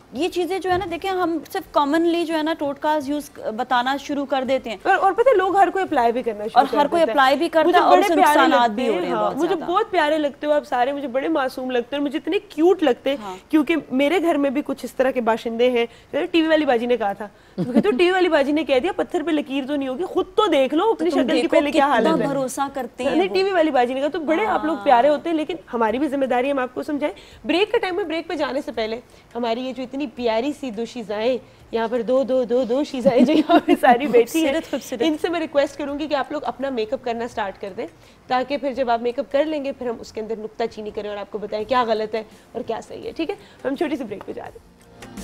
ये चीजें जो है ना, देखिए हम सिर्फ कॉमनली जो है ना टोटकाज यूज बताना शुरू कर देते हैं, और, और पता है लोग हर कोई अप्लाई भी करना शुरू और हर कोई अप्लाई भी करता है, और उससे नुकसानात भी हो रहे हैं। मुझे बहुत प्यारे लगते हो आप सारे, मुझे बड़े मासूम लगते हैं, मुझे इतने क्यूट लगते हैं। हाँ। क्योंकि मेरे घर में भी कुछ इस तरह के बाशिंदे हैं। टीवी वाली बाजी ने कहा था, तो टीवी वाली बाजी ने कह दिया पत्थर पे लकीर तो नहीं होगी, खुद तो देख लो अपनी शक्ल की पहले क्या हालत है। भरोसा करते हैं टीवी वाली बाजी ने कहा। तो बड़े आप लोग प्यारे होते हैं, लेकिन हमारी भी जिम्मेदारी है हम आपको समझाएं। ब्रेक के टाइम में, ब्रेक पे जाने से पहले हमारी ये जो इतनी प्यारी सी दो शीज़ाएं यहाँ पर दो दो दो दो शीज़ाएं जो यहाँ पे सारी बैठी हैं, इनसे मैं रिक्वेस्ट करूंगी कि आप लोग अपना मेकअप करना स्टार्ट कर दें, ताकि फिर जब आप मेकअप कर लेंगे फिर हम उसके अंदर नुक्ताचीनी करें और आपको बताएं क्या गलत है और क्या सही है। ठीक है, हम छोटी सी ब्रेक पे जा रहे हैं।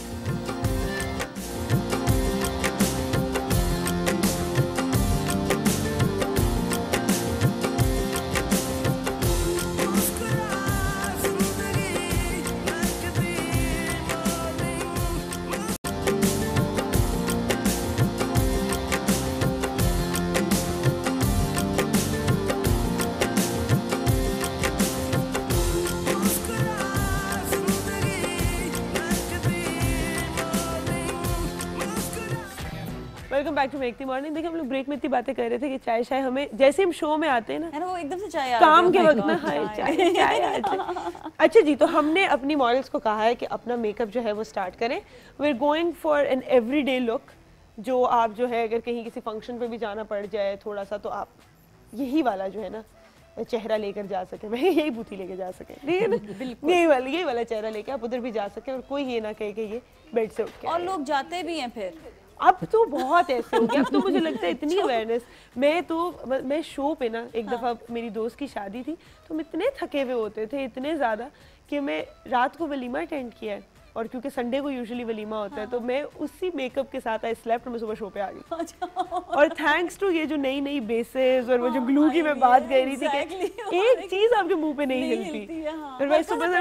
Welcome back to Mehekti morning. देखिए हम लोग ब्रेक में इतनी बातें कर रहे थे कि चाय शाय हमें, जैसे हम शो में आते हैं ना, ना वो एकदम से चाय काम के वक्त ना, हाय चाय चाय। अच्छा जी, तो हमने अपनी मॉडल्स को कहा है कि अपना मेकअप जो है वो स्टार्ट करें। We are going for an everyday look, जो आप जो है अगर कहीं किसी फंक्शन पे भी जाना पड़ जाए थोड़ा सा, तो आप यही वाला जो है ना चेहरा लेकर जा सके, मैं यही बूथी लेके जा सके, ठीक है ना, यही वाला यही वाला चेहरा लेके आप उधर भी जा सके और कोई ये ना कहे कि ये बेड से उठ के। और लोग जाते भी हैं फिर, अब तो बहुत ऐसे हो गया, अब तो मुझे लगता है इतनी अवेयरनेस। मैं तो मैं शो पे ना एक दफ़ा मेरी दोस्त की शादी थी, तो हम इतने थके हुए होते थे, इतने ज़्यादा कि मैं रात को वलीमा अटेंड किया है, और क्योंकि संडे को यूजुअली वलीमा होता है, तो मैं उसी मेकअप के साथ आई स्लेप्ट, मैं सुबह शो पे आ गई। और थैंक्स टू ये जो नई नई बेसेस और वो जो ग्लू की मैं बात कह रही थी कि एक चीज आपके मुंह पे नहीं हिलती, फिर भाई सुबह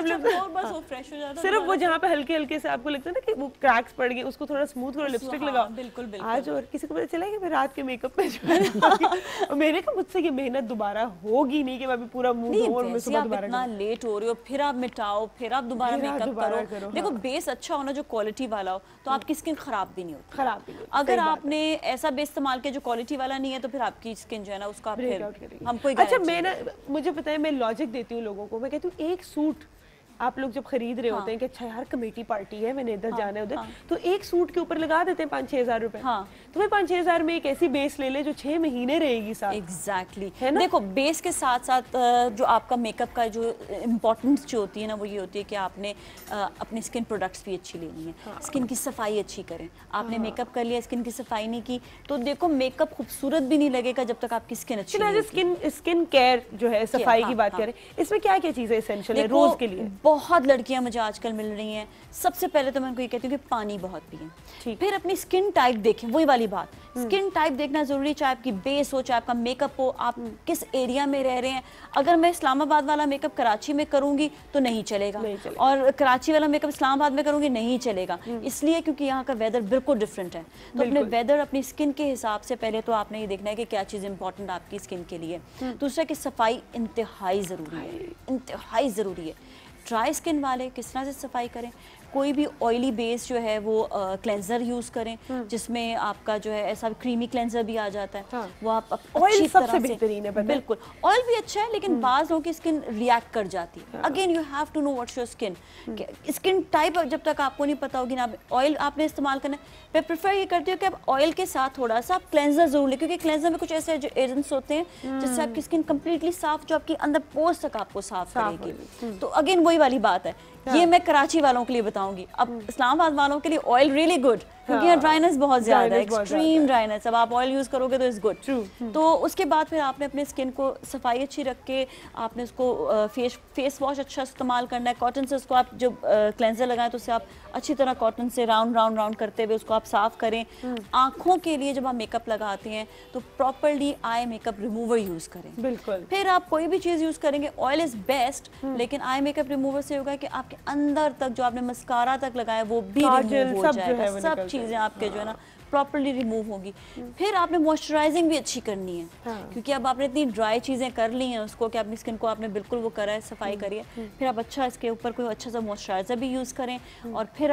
से सिर्फ वो जहाँ पे हल्के हल्के से आपको लगता है ना कि वो क्रैक्स पड़ गए, उसको थोड़ा स्मूथ करो, लिपस्टिक लगाओ। बिल्कुल बिल्कुल। आज और किसी को पता चला कि मैं रात के मेकअप पे जो है और मैंने कहा मुझसे ये मेहनत दोबारा होगी नहीं कि मैं अभी पूरा मुंह और मैं सुबह दोबारा इतना लेट हो रही हो, फिर आप मिटाओ, फिर आप दोबारा मेकअप करो। देखो बेस अच्छा होना, जो क्वालिटी वाला हो, तो आपकी स्किन खराब भी नहीं होती। खराब भी नहीं। अगर आपने ऐसा बेस इस्तेमाल किया जो क्वालिटी वाला नहीं है, तो फिर आपकी स्किन जो है ना उसका फिर हम कोई। अच्छा मैं ना, मुझे पता है, मैं लॉजिक देती हूँ लोगों को, मैं कहती हूँ एक सूट आप लोग जब खरीद रहे हाँ। होते हैं कि अच्छा यार कमेटी पार्टी है, मैंने इधर हाँ, जाना है उधर हाँ। तो एक सूट के ऊपर लगा देते हैं पाँच छह हजार रुपए हाँ। तो मैं पाँच छह हजार में एक ऐसी बेस ले ले जो छह महीने रहेगी साथ। Exactly exactly. है ना? देखो बेस के साथ साथ जो आपका मेकअप का जो इम्पोर्टेंस जो होती है ना, वो ये होती है कि आपने अपनी स्किन प्रोडक्ट्स भी अच्छी लेनी है हाँ। स्किन की सफाई अच्छी करें। आपने हाँ। मेकअप कर लिया, स्किन की सफाई नहीं की, तो देखो मेकअप खूबसूरत भी नहीं लगेगा जब तक आपकी स्किन अच्छी नहीं। स्किन स्किन केयर जो है, सफाई की बात करें, इसमें क्या क्या चीजें एसेंशियल है रोज के लिए? बहुत लड़कियां मुझे आजकल मिल रही हैं, सबसे पहले तो मैं उनको ये कहती हूँ कि पानी बहुत पिएं, फिर अपनी स्किन टाइप देखें, वही वाली बात, स्किन टाइप देखना जरूरी, चाहे आपकी बेस हो, चाहे आपका मेकअप हो, आप किस एरिया में रह रहे हैं। अगर मैं इस्लामाबाद वाला मेकअप कराची में करूंगी तो नहीं चलेगा, नहीं चलेगा। और कराची वाला मेकअप इस्लामाबाद में करूंगी नहीं चलेगा, इसलिए क्योंकि यहाँ का वेदर बिल्कुल डिफरेंट है। तो अपने वेदर, अपनी स्किन के हिसाब से पहले तो आपने ये देखना है कि क्या चीज़ इंपॉर्टेंट आपकी स्किन के लिए। दूसरा कि सफाई इंतहाई ज़रूरी है, इंतहाई ज़रूरी है। ड्राई स्किन वाले किस तरह से सफाई करें, कोई भी ऑयली बेस जो है वो क्लेंजर यूज करें, जिसमें आपका जो है ऐसा क्रीमी क्लेंजर भी आ जाता है हाँ। वो आप ऑयल सबसे बेहतरीन है, बिल्कुल ऑयल भी अच्छा है, लेकिन बाज़ लोगों की स्किन रिएक्ट कर जाती है। Again you have to know what's your skin, skin type जब तक आपको नहीं पता होगी ना, ऑयल आपने इस्तेमाल करना है। मैं प्रेफर ये करती हूँ कि आप ऑयल के साथ थोड़ा सा क्लेंजर जरूर लें, क्योंकि क्लेंजर में कुछ ऐसे एजेंट्स होते हैं जिससे आपकी स्किन कंप्लीटली साफ, जो आपकी अंदर पोर्स तक आपको साफ करेगी। तो अगेन वही वाली बात है, ये मैं कराची वालों के लिए बताऊंगी। अब इस्लामाबाद वालों के लिए ऑयल रियली गुड, क्योंकि यहाँ ड्राइनेस बहुत ज्यादा है, एक्सट्रीम ड्राइनेस। अब आप ऑयल यूज करोगे तो इज गुड। तो उसके बाद फिर आपने अपने स्किन को सफाई अच्छी रख के आपने उसको फेस फेस वॉश अच्छा इस्तेमाल करना है। कॉटन से उसको आप जो क्लेंजर लगाएं तो उससे आप अच्छी तरह कॉटन से राउंड राउंड राउंड करते हुए उसको आप साफ करें। आंखों के लिए जब आप मेकअप लगाते हैं तो properly eye makeup remover use करें। बिल्कुल। फिर आप कोई भी चीज यूज करेंगे, ऑयल इज बेस्ट, लेकिन आई मेकअप रिमूवर से होगा कि आपके अंदर तक जो आपने मस्कारा तक लगाया वो भी रिमूव हो जाएगा, सब चीजें आपके जो है ना प्रॉपर्ली रिमूव होगी। फिर आपने मॉइस्चराइजिंग भी अच्छी करनी है हाँ। क्योंकि अब आपने इतनी ड्राई चीज़ें कर ली हैं उसको कि अपनी स्किन को आपने बिल्कुल वो करा है, सफाई करी है, फिर आप अच्छा इसके ऊपर कोई अच्छा सा मॉइस्चराइजर भी यूज़ करें और फिर आप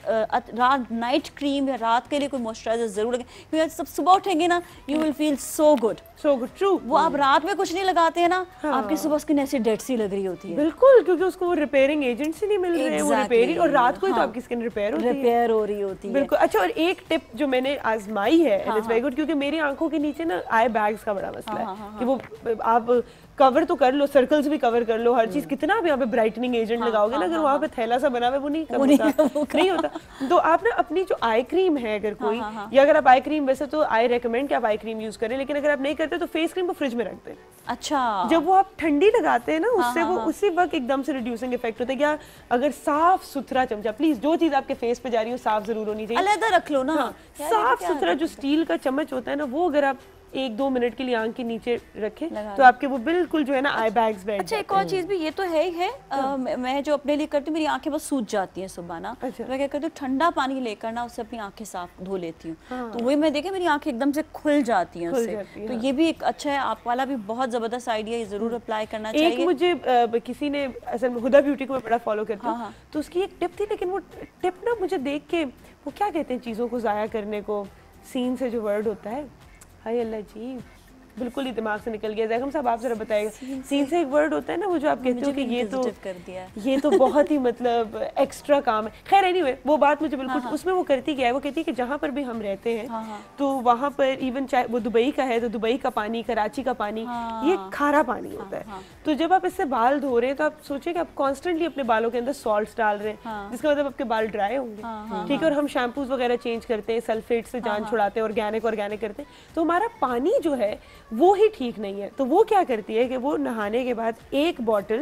रात नाइट क्रीम या रात के लिए कोई मॉइस्चराइजर जरूर लगे, क्योंकि सब सुबह उठेंगे ना you will feel so good so good true. वो आप रात में कुछ नहीं लगाते हैं ना, हाँ। आपकी सुबह स्किन ऐसी डेड सी लग रही होती है। बिल्कुल, क्योंकि उसको वो रिपेयरिंग एजेंट्स ही नहीं मिल रहे हैं, वो रिपेयरिंग, और रात को ही तो आपकी स्किन रिपेयर होती है, रिपेयर हो रही होती है। बिल्कुल। अच्छा, और एक टिप जो मैंने आजमाई है, इट्स वेरी गुड, क्योंकि मेरी आंखों के नीचे ना आई बैग्स का बड़ा मसला है कि वो आप कवर तो कर लो, सर्कल्स भी कवर कर लो, हर चीज, कितना आप यहाँ पे ब्राइटनिंग एजेंट हाँ, लगाओगे हाँ, ना, अगर हाँ, वहाँ हाँ, पे थैला सा बना हुआ है वो नहीं वो नहीं, होता, नहीं होता। तो आप ना अपनी जो आई क्रीम है अगर कोई, हाँ, हाँ, या अगर आप आई क्रीम, वैसे तो आई रेकमेंड कि आप आई क्रीम यूज करें, लेकिन अगर आप नहीं करते तो फेस क्रीम को फ्रिज में रख दें। अच्छा, जब वो आप ठंडी लगाते हैं ना, उससे हाँ, वो हाँ, उसी वक्त एकदम से रिड्यूसिंग इफेक्ट होता है। या अगर साफ सुथरा चमचा, प्लीज जो चीज आपके फेस पे जा रही हो साफ जरूर होनी चाहिए, अलग रख लो ना। हाँ, साफ सुथरा जो स्टील का चम्मच होता है ना, वो अगर आप एक दो मिनट के लिए आंख के नीचे रखें तो आपके वो बिल्कुल जो है ना आई बैग्स बैठ। अच्छा, एक और चीज भी ये तो है ही है, आ, मैं जो अपने लिए करती हूँ, मेरी आंखें बस सूज जाती हैं सुबह ना, अच्छा। मैं क्या करती हूँ, ठंडा पानी लेकर ना उससे अपनी आंखें साफ धो लेती हूँ, हाँ। तो वही मैं देखे मेरी आंखें एकदम से खुल जाती हैं उससे, तो हाँ। ये भी एक अच्छा है, आप वाला भी बहुत जबरदस्त आइडिया, ये जरूर अप्लाई करना चाहिए। एक मुझे आ, किसी ने, असल में हुदा ब्यूटी को मैं बड़ा फॉलो करती हूँ, तो उसकी एक टिप थी, लेकिन वो टिप ना मुझे देख के, वो क्या कहते हैं चीजों को जाया करने को, सीन से जो वर्ड होता है, हाय अल्लाह जी, बिल्कुल ही दिमाग से निकल गया। ज़ैकम साहब आप जरा बताइएगा, सीन से एक वर्ड होता है ना, वो जो आप कहते हो कि ये तो कर दिया ये तो बहुत ही मतलब एक्स्ट्रा काम है। खैर एनीवे वो बात मुझे बिल्कुल, हाँ, उसमें वो करती क्या है, वो कहती है कि जहाँ पर भी हम रहते हैं, हाँ, तो वहाँ पर इवन चाहे वो दुबई का है तो दुबई का पानी, कराची का पानी, हाँ, ये खारा पानी होता है, हाँ, तो जब आप इससे बाल धो रहे हैं तो आप सोचिए कि आप कॉन्स्टेंटली अपने बालों के अंदर सॉल्ट डाल रहे हैं, हाँ, जिसका मतलब आपके बाल ड्राई होंगे, हाँ, ठीक है। और हम शैम्पूज वगैरह चेंज करते हैं, सल्फेट से जान छुड़ाते हैं, ऑर्गेनिक ऑर्गेनिक करते हैं, तो हमारा पानी जो है वो ही ठीक नहीं है। तो वो क्या करती है कि वो नहाने के बाद एक बॉटल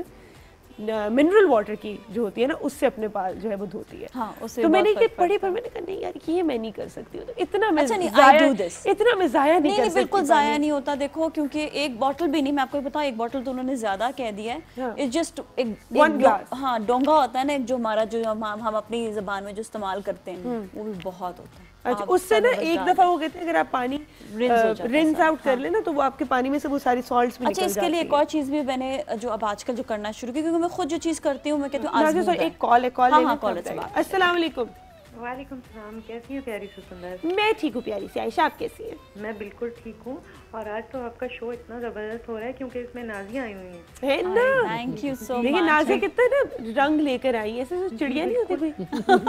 मिनरल वाटर की जो होती है ना, उससे अपने बाल जो है वो धोती है, हाँ, तो मैंने ये पढ़ी, पर मैंने कहा नहीं यार ये मैं नहीं कर सकती हूँ, तो इतना मैं अच्छा, नहीं, जाया, इतना मैं जाया नहीं, नहीं, कर नहीं, सकती, बिल्कुल जाया नहीं होता। देखो, क्योंकि एक बॉटल भी नहीं, मैं आपको बताऊं, एक बॉटल तो उन्होंने ज्यादा कह दिया है, इट्स जस्ट एक वन ग्लास, हाँ, डोंगा होता है ना, एक जो हमारा जो हम, हम अपनी जुबान में जो इस्तेमाल करते हैं वो भी बहुत होता है। अच्छा, उससे ना एक दफा वो कहते हैं अगर आप पानी रिंस आउट कर लेना तो वो आपके पानी में से वो सारी सॉल्ट्स भी निकल जाती है। अच्छा, इसके लिए एक और चीज भी मैंने जो अब आजकल जो करना शुरू की, क्योंकि मैं खुद जो चीज करती हूँ, मैं कहती हूँ एक कॉल है, कॉल लेना। अस्सलाम वालेकुम। वालेकुम सलाम, कैसी हो प्यारी से सुंदर? मैं ठीक हूँ प्यारी से, आयशा आप कैसी हैं? मैं बिल्कुल ठीक हूँ, और आज तो आपका शो इतना जबरदस्त हो रहा है क्योंकि इसमें नाज़िया आई हुई हैं। है ना? Thank you so much. देखिए नाज़िया कितना ना रंग लेकर आई है, ऐसे तो चिड़िया नहीं होती कोई।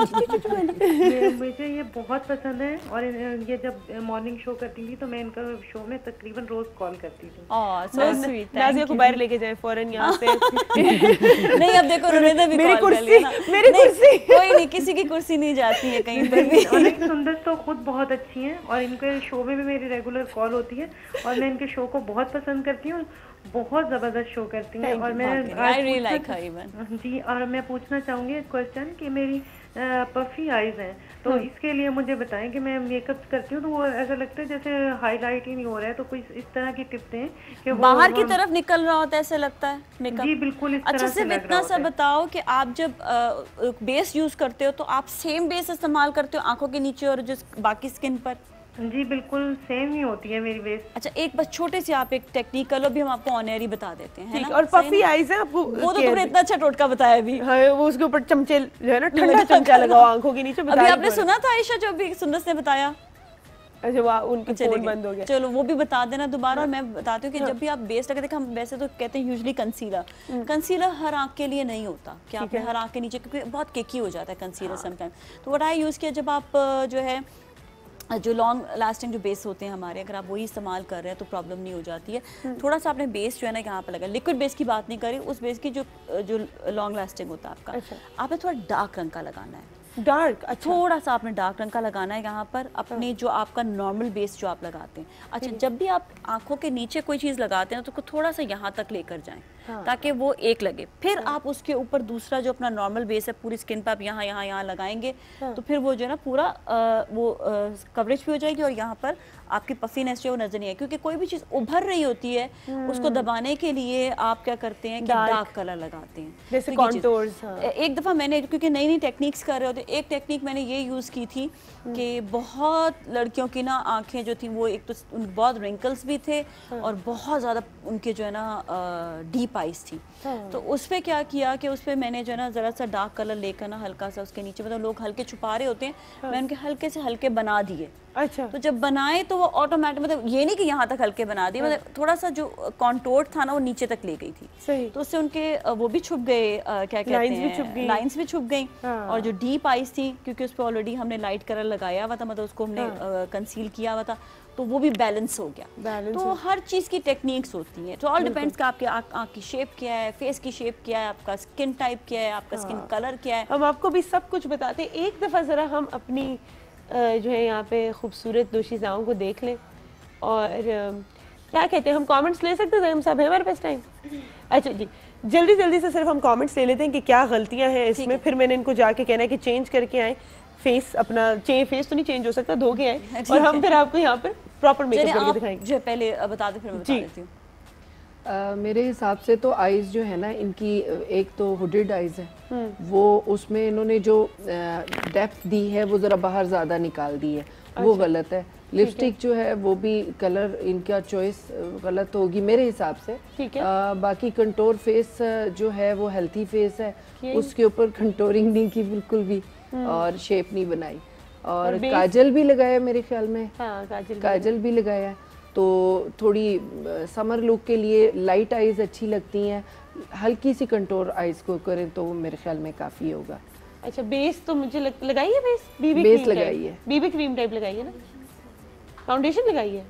मुझे ये बहुत पसंद है, और ये जब मॉर्निंग शो करती थी तो मैं इनका शो में तकरीबन रोज कॉल करती थी। नाज़िया को बाहर लेके जाए फौरन यहाँ से। नहीं, अब देखो रोनेदा भी मेरी कुर्सी, मेरी कुर्सी, कोई नहीं, किसी की कुर्सी नहीं जाती है कहीं पर भी। और एक सुंदर तो खुद बहुत अच्छी हैं, और इनके शो में भी मेरी रेगुलर कॉल होती है, और मैं इनके शो को बहुत पसंद करती हूँ, बहुत जबरदस्त शो करती हैं। और मैं जी, और मैं पूछना चाहूँगी एक क्वेश्चन कि मेरी पफी आईज हैं, तो इसके लिए मुझे बताएं कि मैं मेकअप करती हूँ तो वो ऐसा लगता है जैसे हाईलाइट ही नहीं हो रहा है, तो कोई इस तरह की टिप दें कि बाहर की तरफ निकल रहा होता है, ऐसे लगता है मेकअप? जी बिल्कुल इस तरह अच्छा, सिर्फ इतना सा बताओ कि आप जब बेस यूज करते हो तो आप सेम बेस इस्तेमाल करते हो आंखों के नीचे और जो बाकी स्किन पर? जी बिल्कुल सेम ही होती है मेरी बेस। अच्छा, एक बस छोटे सी आप एक टेक्निक कर लो, भी हम आपको ऑन एयर ही बता देते हैं, है ना? और पफी आईज है आपको, वो तो तुमने इतना अच्छा टोटका बताया अभी। हाँ, वो उसके ऊपर चमचे जो है ना, ठंडा चमचा लगाओ आंखों के नीचे। अभी आपने सुना था आयशा जो भी सुंदस ने बताया? अच्छा, वाह, उनके फोन बंद हो गया। चलो वो भी बता देना दोबारा। और मैं बताती हूँ कि जब भी आप बेस लगाते हैं, हम वैसे तो कहते हैं यूजुअली कंसीलर, कंसीलर हर आंख के लिए नहीं होता कि आपने हर आंख के नीचे, क्योंकि बहुत केकी हो जाता है कंसीलर समटाइम। तो व्हाट आई यूज किया, जब आप जो है जो लॉन्ग लास्टिंग जो बेस होते हैं हमारे, अगर आप वही इस्तेमाल कर रहे हैं तो प्रॉब्लम नहीं हो जाती है। थोड़ा सा आपने बेस जो है ना यहाँ पर लगा, लिक्विड बेस की बात नहीं करी, उस बेस की जो जो लॉन्ग लास्टिंग होता है आपका, अच्छा। आपने थोड़ा डार्क रंग का लगाना है, डार्क, अच्छा। थोड़ा सा आपने डार्क रंग का लगाना है यहाँ पर, अपने जो आपका नॉर्मल बेस जो आप लगाते हैं। अच्छा, जब भी आप आंखों के नीचे कोई चीज़ लगाते हैं तो थोड़ा सा यहाँ तक लेकर जाएं, हाँ। ताकि वो एक लगे, फिर हाँ। आप उसके ऊपर दूसरा जो अपना नॉर्मल बेस है पूरी स्किन पर आप यहाँ यहाँ यहाँ लगाएंगे, हाँ। तो फिर वो जो है ना पूरा आ, वो कवरेज भी हो जाएगी, और यहाँ पर आपकी पफीनेस जो नजर नहीं है, क्योंकि कोई भी चीज़ उभर रही होती है उसको दबाने के लिए आप क्या करते हैं कि डार्क कलर लगाते हैं, जैसे कॉन्टूर्स। हाँ। एक दफ़ा मैंने, क्योंकि नई नई टेक्निक्स कर रहे होते, एक टेक्निक मैंने ये यूज़ की थी कि बहुत लड़कियों की ना आंखें जो थी वो एक तो बहुत रिंकल्स भी थे और बहुत ज़्यादा उनके जो है ना डीप आइज थी। तो उस पर क्या किया कि उस पर मैंने जो है ना ज़रा सा डार्क कलर लेकर ना हल्का सा उसके नीचे, मतलब लोग हल्के छुपा रहे होते हैं, मैं उनके हल्के से हल्के बना दिए। अच्छा। तो जब बनाए तो वो ऑटोमेटिक, मतलब ये नहीं कि यहाँ तक हल्के बना दिए, मतलब थोड़ा सा जो कॉन्टोर था ना वो नीचे तक ले गई थी। सही। तो उससे उनके वो भी छुप गए, क्या कहते हैं, लाइंस भी छुप गई। और जो डीप आइज थी, क्योंकि उस पर ऑलरेडी हमने लाइट कलर लगाया हुआ था, मतलब उसको हमने कंसील किया हुआ था, तो वो भी बैलेंस हो गया। तो हर चीज़ की टेक्निक्स होती हैं, तो ऑल डिपेंड्स कि आपके आँख की शेप क्या है, फेस की शेप क्या है, आपका स्किन टाइप क्या है, आपका स्किन कलर क्या है। हम आपको भी सब कुछ बताते हैं। एक दफ़ा ज़रा हम अपनी जो है यहाँ पे खूबसूरत दोशीज़ाओं को देख लें, और क्या कहते हैं, हम कमेंट्स ले सकते हैं, हम सब है हमारे पास टाइम? अच्छा जी, जल्दी जल्दी से सिर्फ हम कमेंट्स ले लेते हैं कि क्या गलतियाँ हैं इसमें, फिर मैंने इनको जाके कहना है कि चेंज करके आए, फेस अपना चेंज, फेस तो नहीं चेंज हो सकता, धो के आए, और हम फिर आपको यहाँ पर प्रॉपर मेकअप करके दिखाएंगे। जो पहले बता दे, फिर मैं बता देती हूँ। Uh, मेरे हिसाब से तो आइज़ जो है ना इनकी, एक तो हुडेड आइज़ है, वो उसमें इन्होंने जो डेप्थ दी है वो ज़रा बाहर ज़्यादा निकाल दी है, वो गलत है। लिपस्टिक जो है वो भी कलर इनका चॉइस गलत होगी मेरे हिसाब से। ठीक है। आ, बाकी कंटोर फेस जो है वो हेल्थी फेस है, उसके ऊपर कंटोरिंग नहीं की बिल्कुल भी, और शेप नहीं बनाई, और, और काजल भी लगाया मेरे ख्याल में। हाँ, काजल काजल भी लगाया, तो थोड़ी समर लुक के लिए लाइट आइज अच्छी लगती हैं, हल्की सी कंटोर आइज को करें तो मेरे ख्याल में काफ़ी होगा। अच्छा, बेस तो मुझे लग, लगाई है बेस, बीबी बेस क्रीम लगाई है, बीबी क्रीम टाइप लगाई है ना, फाउंडेशन लगाई है,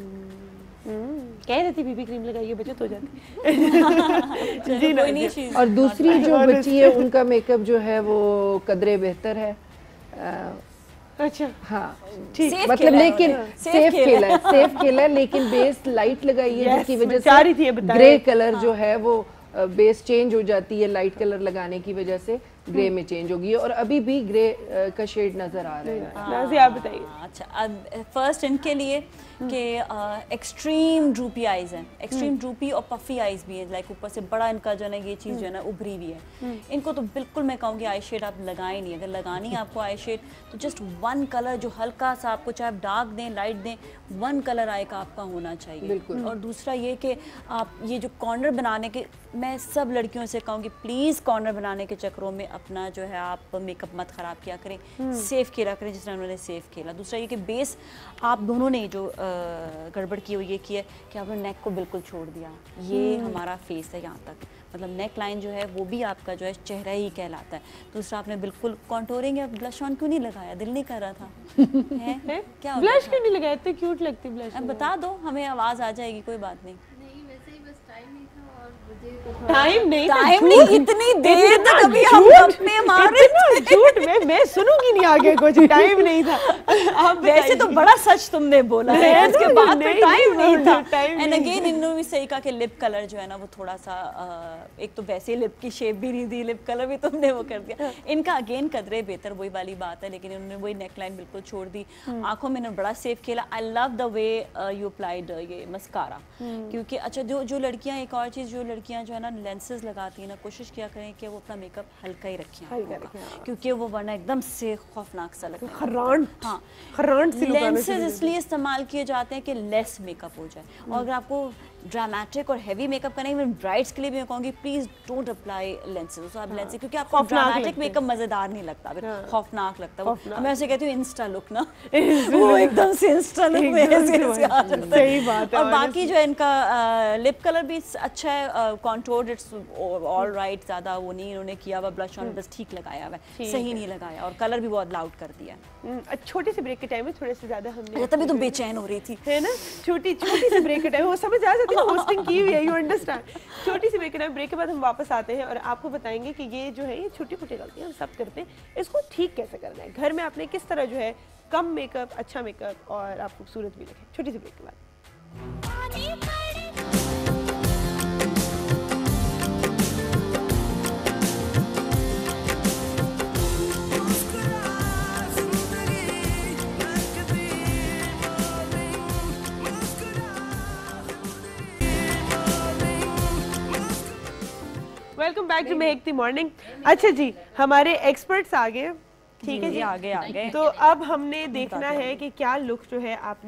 कह रही थी बीबी क्रीम लगाई है, बचत हो जाती जी ना। और दूसरी जो बच्ची है उनका मेकअप जो है वो कदरे बेहतर है। अच्छा, हाँ ठीक, मतलब लेकिन सेफ खेला है, सेफ खेला है, लेकिन बेस लाइट लगाई है जिसकी वजह से ग्रे कलर जो है वो बेस चेंज हो जाती है, लाइट कलर लगाने की वजह से ग्रे में चेंज होगी, और अभी भी ग्रे का शेड नजर आ रहा है। आप बताइए। अच्छा, अब फर्स्ट इनके लिए कि एक्सट्रीम ड्रूपी आइज हैं, एक्सट्रीम ड्रूपी और पफी आइज भी है, लाइक ऊपर से बड़ा इनका जो है ना ये चीज़ जो है ना उभरी हुई है। इनको तो बिल्कुल मैं कहूँगी आई शेड आप लगाएं नहीं, अगर लगानी है आपको आई शेड तो जस्ट वन कलर जो हल्का सा आपको, चाहे आप डार्क दें लाइट दें, वन कलर आई का आपका होना चाहिए। और दूसरा ये कि आप ये जो कॉर्नर बनाने के, मैं सब लड़कियों से कहूँगी प्लीज़ कॉर्नर बनाने के चक्करों में अपना जो है आप मेकअप मत ख़राब किया करें, सेफ खेला करें जिस तरह उन्होंने सेफ खेला। दूसरा ये कि बेस आप दोनों ने जो गड़बड़ की हुई ये की है कि आपने नेक को बिल्कुल छोड़ दिया, ये हमारा फेस है यहाँ तक, मतलब नेक लाइन जो है वो भी आपका जो है चेहरा ही कहलाता है। दूसरा आपने बिल्कुल कॉन्टोरिंग या ब्लश ऑन क्यों नहीं लगाया, दिल नहीं कर रहा था है? है? क्या ब्लश क्यों नहीं लगाया, इतनी क्यूट लगती ब्लश। अब बता दो, हमें आवाज़ आ जाएगी, कोई बात नहीं। टाइम नहीं, टाइम नहीं, इतनी देर तक अभी हम गप्पे मार रहे थे, झूठ में मैं सुनूंगी नहीं आगे कुछ, टाइम नहीं था। आप वैसे तो बड़ा सच तुमने बोला है, इसके बाद तो टाइम नहीं था। एंड अगेन इन्होंने भी सही कहा कि लिप कलर जो है ना वो थोड़ा सा, एक तो वैसे लिप की शेप भी नहीं दी, लिप कलर भी तुमने वो कर दिया। इनका अगेन कदरे बेहतर वही वाली बात है, लेकिन इन्होंने वही नेक लाइन बिल्कुल छोड़ दी। आंखों में इन्होंने बड़ा सेफ खेला। I love the way you applied ये मस्कारा, क्योंकि अच्छा जो जो लड़कियां, एक और चीज़, जो लड़कियां जो है ना लेंसेज लगाती हैं ना, कोशिश किया करें कि वो अपना मेकअप हल्का ही रखें, क्योंकि वो वरना एकदम से खौफनाक सा लगता है, खरांट। हाँ, खरांट से लेंसेज इसलिए इस्तेमाल किए जाते हैं कि लेस मेकअप हो जाए। और अगर आपको ड्रामेटिक और हैवी मेकअप करना है, इवन ब्राइड्स के लिए भी मैं कहूँगी प्लीज डोंट अप्लाई लेंसेज, तो आप लेंसेज, क्योंकि आपको ड्रामेटिक मेकअप मजेदार नहीं लगता, फिर खौफनाक लगता है। मैं ऐसे कहती हूँ इंस्टा लुक ना, वो एकदम से इंस्टा लुक में ऐसे आ जाता है। सही बात है। और बाकी जो है इनका लिप कलर भी अच्छा है, कॉन्टोर्ड, इट्स ऑल राइट, ज़्यादा वो नहीं इन्होंने किया हुआ, ब्लश ऑन बस ठीक लगाया हुआ है, सही नहीं लगाया, और कलर भी बहुत लाउड कर दिया। छोटे से ब्रेक के टाइम में थोड़े से ज़्यादा हमने, तभी तो बेचैन हो रही थी, है ना, छोटी छोटी सी ब्रेक के टाइम, वो समझ आ जाती है, होस्टिंग की हुई है, यू अंडरस्टैंड। छोटी सी ब्रेक के टाइम, ब्रेक के बाद हम वापस आते हैं और आपको बताएंगे कि ये जो है ये छोटी छोटी गलतियाँ हम सब करते हैं, इसको ठीक कैसे करना है, घर में आपने किस तरह जो है कम मेकअप, अच्छा मेकअप और आप खूबसूरत भी दिखें। छोटी सी ब्रेक के बाद। Welcome back to Mehekti morning. अच्छा जी, हमारे एक्सपर्ट्स आ गए, ठीक है जी, आगे आगे। तो अब हमने देखना है कि क्या लुक जो है आपने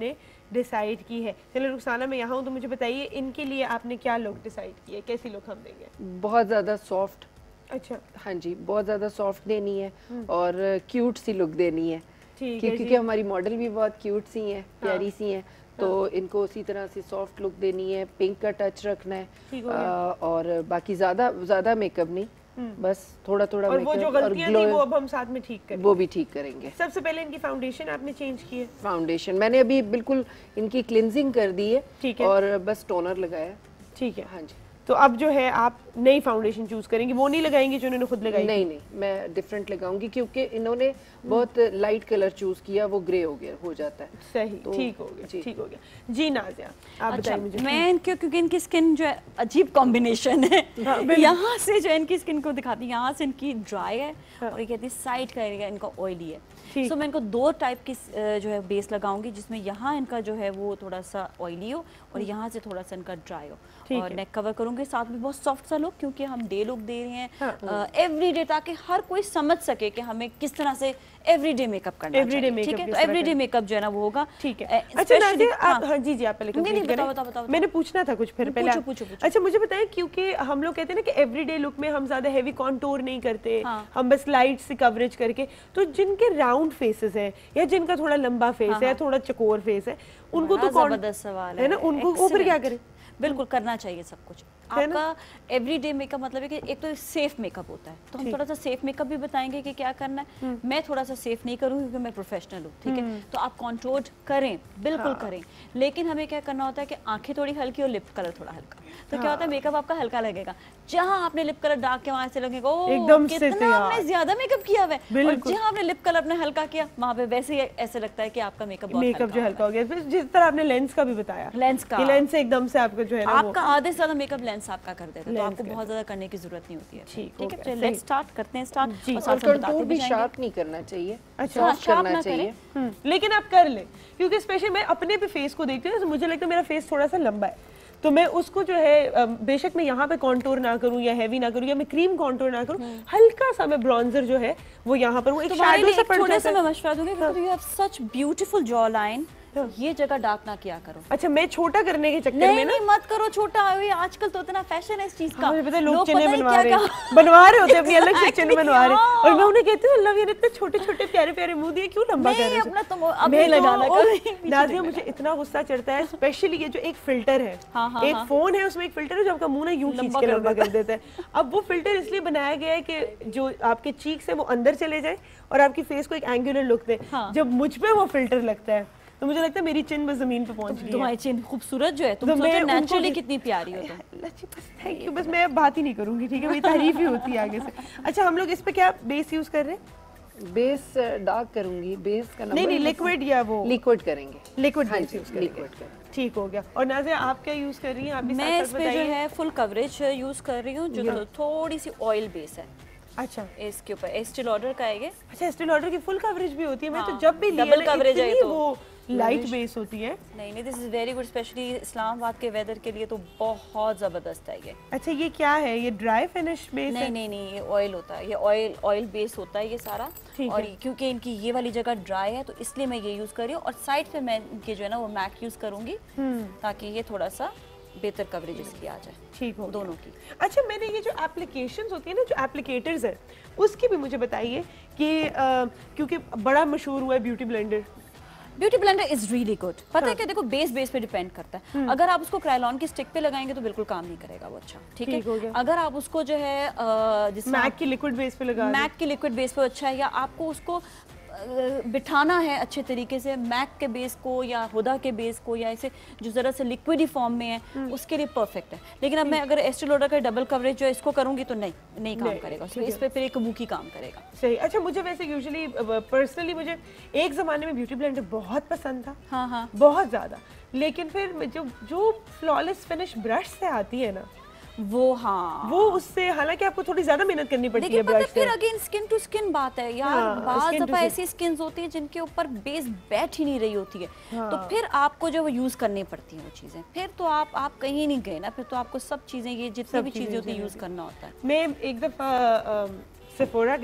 डिसाइड की है। चलो रुखसाना, मैं यहाँ हूँ तो मुझे बताइए इनके लिए आपने क्या लुक डिसाइड की है, कैसी लुक हम देंगे? बहुत ज़्यादा सॉफ्ट। अच्छा। हाँ जी, बहुत ज़्यादा सॉफ्ट देनी है और क्यूट सी लुक देनी है, क्योंकि हमारी मॉडल भी बहुत क्यूट सी हैं, प्यारी सी हैं, तो इनको उसी तरह से सॉफ्ट लुक देनी है, पिंक का टच रखना है आ, और बाकी ज़्यादा ज़्यादा मेकअप नहीं, बस थोड़ा थोड़ा और वो जो गलतियां थी वो अब हम साथ में ठीक करेंगे। वो भी ठीक करेंगे। सबसे पहले इनकी फाउंडेशन आपने चेंज की है? फाउंडेशन मैंने अभी बिल्कुल इनकी क्लिनजिंग कर दी है, ठीक है, और बस टोनर लगाया। ठीक है। हाँ जी। तो अब जो है आप नई फाउंडेशन चूज करेंगे, वो नहीं लगाएंगे जो इन्होंने खुद लगाई? नहीं नहीं, मैं डिफरेंट लगाऊंगी क्योंकि इन्होंने बहुत लाइट कलर चूज किया, वो ग्रे हो गया हो जाता है। सही, तो ठीक हो गया, ठीक हो गया जी। नाज़िया आप अच्छा, बताइए मुझे। मैं इनके, क्योंकि इनकी स्किन जो है अजीब कॉम्बिनेशन है, यहाँ से जो इनकी स्किन को दिखाती है, यहाँ से इनकी ड्राई है और ये कहती है साइड का एरिया इनका ऑयली है। सो so, मैं इनको दो टाइप की जो है बेस लगाऊंगी, जिसमें यहाँ इनका जो है वो थोड़ा सा ऑयली हो और यहाँ से थोड़ा सा इनका ड्राई हो, और नेक कवर करूंगी, साथ में बहुत सॉफ्ट सा लुक, क्योंकि हम डे लुक दे रहे हैं एवरी डे, ताकि हर कोई समझ सके कि हमें किस तरह से एवरीडे मेकअप करना है। ठीक है, तो एवरीडे मेकअप जो है ना वो होगा। ठीक है। अच्छा नाज़िया, आप हाँ जी जी आप पहले नहीं नहीं बताओ बताओ बताओ, मैंने पूछना था कुछ फिर पहले। पूछो पूछो। अच्छा मुझे बताएं, क्योंकि हम लोग कहते हैं ना कि एवरीडे लुक में हम ज्यादा हैवी कॉन्टूर नहीं करते, हम बस लाइट से कवरेज करके, तो जिनके राउंड फेसेस है या जिनका थोड़ा लंबा फेस है, थोड़ा चकोर फेस है, उनको तो जबरदस्त सवाल है ना, उनको वो फिर क्या करें? बिल्कुल करना चाहिए सब कुछ। आपका एवरीडे मेकअप मतलब है कि एक तो सेफ मेकअप होता है, तो हम थोड़ा सा सेफ मेकअप भी बताएंगे कि क्या करना है। मैं थोड़ा सा सेफ नहीं करूँगी क्योंकि मैं प्रोफेशनल हूँ, ठीक है, तो आप कॉन्टूर करें, बिल्कुल करें, लेकिन हमें क्या करना होता है कि आंखें थोड़ी हल्की और लिप कलर थोड़ा हल्का, तो क्या होता है मेकअप आपका हल्का लगेगा। जहाँ आपने लिप कलर डार्क किया वहां से लगेगा ओ एकदम कितना आपने ज्यादा मेकअप किया हुआ है, और जहाँ आपने लिप कलर अपने हल्का किया वहाँ पे वैसे ही ऐसे लगता है कि आपका मेकअप बहुत मेकअप जो हल्का हो गया। फिर जिस तरह आपने लेंस का भी बताया, लेंस का लेंस से एकदम से आपका जो है ना आपका आधे से ज्यादा मेकअप लेंस आपका कर देता है, तो आपको बहुत ज्यादा करने की जरूरत नहीं होती है। ठीक है, चलिए लेट्स स्टार्ट करते हैं स्टार्ट। और कंटूर भी शार्प नहीं करना चाहिए, अच्छा शार्प करना चाहिए, लेकिन आप कर ले, क्योंकि स्पेशली मैं अपने भी फेस को देखती हूँ तो मुझे लगता है मेरा फेस थोड़ा सा लंबा है, तो मैं उसको जो है बेशक मैं यहाँ पे कॉन्टूर ना करूँ या हैवी ना करूँ या मैं क्रीम कॉन्टूर ना करूँ, हल्का सा मैं ब्रॉन्जर जो है वो यहाँ पर वो एक शैडो सा पड़ जाता है। मैं मशवरा दूंगी क्योंकि you have such beautiful jaw line, ये जगह डार्क ना किया करो। अच्छा, मैं छोटा करने के चक्कर नहीं, में ना नहीं मत करो छोटा, ये आजकल तो इतना फैशन है इस चीज का। मुझे पता है लोग चिन्ह बनवा रहे हैं, बनवा रहे होते अपनी अलग से चिन्ह बनवा रहे हैं, और मैं उन्हें कहती हूँ अल्लाह ये इतने छोटे छोटे प्यारे प्यारे मुंह दिए क्यों लंबा कर रहे हो? अपना तुम अभी लगाना कर। नाज़िया मुझे इतना गुस्सा चढ़ता है, स्पेशली ये जो एक फिल्टर है, एक फोन है उसमें एक फिल्टर है जो आपका मुंह ना यूं खींच के लंबा कर देता है। अब वो फिल्टर इसलिए बनाया गया है कि जो आपके चीक्स है वो अंदर चले जाए और आपकी फेस को एक एंगुलर लुक दे। जब मुझ पे वो फिल्टर लगता है तो मुझे लगता है मेरी चिन बस जमीन पे पहुंच गई है। तुम्हारी चिन खूबसूरत जो है, तुम तो सोचो नेचुरली कितनी प्यारी हो तुम। बस थैंक यू, बस मैं बात ही नहीं करूंगी, ठीक है, मेरी तारीफ ही होती है आगे से। अच्छा, हम लोग इस पे क्या बेस यूज कर रहे हैं? बेस डार्क करूंगी, बेस का नहीं नहीं लिक्विड या वो लिक्विड करेंगे, लिक्विड हाँ बेस यूज करेंगे, लिक्विड करेंगे। ठीक हो गया। और नाज़िया आप क्या यूज कर रही हैं? आप भी मैं इस पे जो है फुल कवरेज यूज कर रही हूँ, जो थोड़ी सी ऑयल बेस है। अच्छा, इसके ऊपर एस्टी लॉडर का है ये। अच्छा, एस्टी लॉडर की फुल कवरेज भी होती है? मैं तो जब भी डबल कवरेज है तो वो लाइट बेस होती है। नहीं नहीं, this is very good, specially Islamabad के वेदर के लिए तो बहुत जबरदस्त है ये। अच्छा, ये क्या है? ये ड्राई फिनिश बेस नहीं, है? नहीं नहीं, ये ऑयल होता है, ये ऑयल ऑयल बेस होता है ये सारा, और क्योंकि इनकी ये वाली जगह ड्राई है तो इसलिए मैं ये यूज कर रही हूँ, और साइड पे मैं इनके जो है ना वो मैक यूज करूंगी ताकि ये थोड़ा सा बेहतर कवरेज इसकी आ जाए। ठीक हो दोनों की। अच्छा, मैंने ये जो एप्लीकेशंस होती है ना, जो एप्लीकेटर्स है, उसकी भी मुझे बताइए कि क्योंकि बड़ा मशहूर हुआ है beauty blender. Beauty blender is really good. पता है क्या, देखो बेस बेस पे डिपेंड करता है। अगर आप उसको क्रायलॉन की स्टिक पे लगाएंगे तो बिल्कुल काम नहीं करेगा वो, अच्छा ठीक है। अगर आप उसको जो है जिस मैक की लिक्विड बेस पे लगा, मैक की लिक्विड बेस पे अच्छा है, या आपको उसको बिठाना है अच्छे तरीके से मैक के बेस को या हुदा के बेस को, या ऐसे जो जरा से लिक्विडी फॉर्म में है उसके लिए परफेक्ट है। लेकिन अब मैं अगर एस्टी लॉडर का डबल कवरेज जो इसको करूंगी तो नहीं नहीं काम करेगा, तो इस पे फिर एक मुकी काम करेगा। सही। अच्छा, मुझे वैसे यूजुअली पर्सनली मुझे एक जमाने में ब्यूटी ब्लेंडर बहुत पसंद था, हाँ हाँ बहुत ज्यादा, लेकिन फिर जो जो फ्लॉलेस फिनिश ब्रश से आती है ना वो, हाँ वो उससे हालांकि आपको थोड़ी ज्यादा मेहनत करनी पड़ती है ब्रश से। फिर अगेन स्किन टू स्किन बात है यार, हाँ, बाज़ दफा ऐसी स्किन्स होती है जिनके ऊपर बेस बैठ ही नहीं रही होती है, हाँ। तो फिर आपको जो वो यूज करनी पड़ती है वो चीजें, फिर तो आप आप कहीं नहीं गए ना, फिर तो आपको सब चीजें ये जितनी भी चीजें होती है यूज करना होता है। मैं एक दफा सेफोरा गई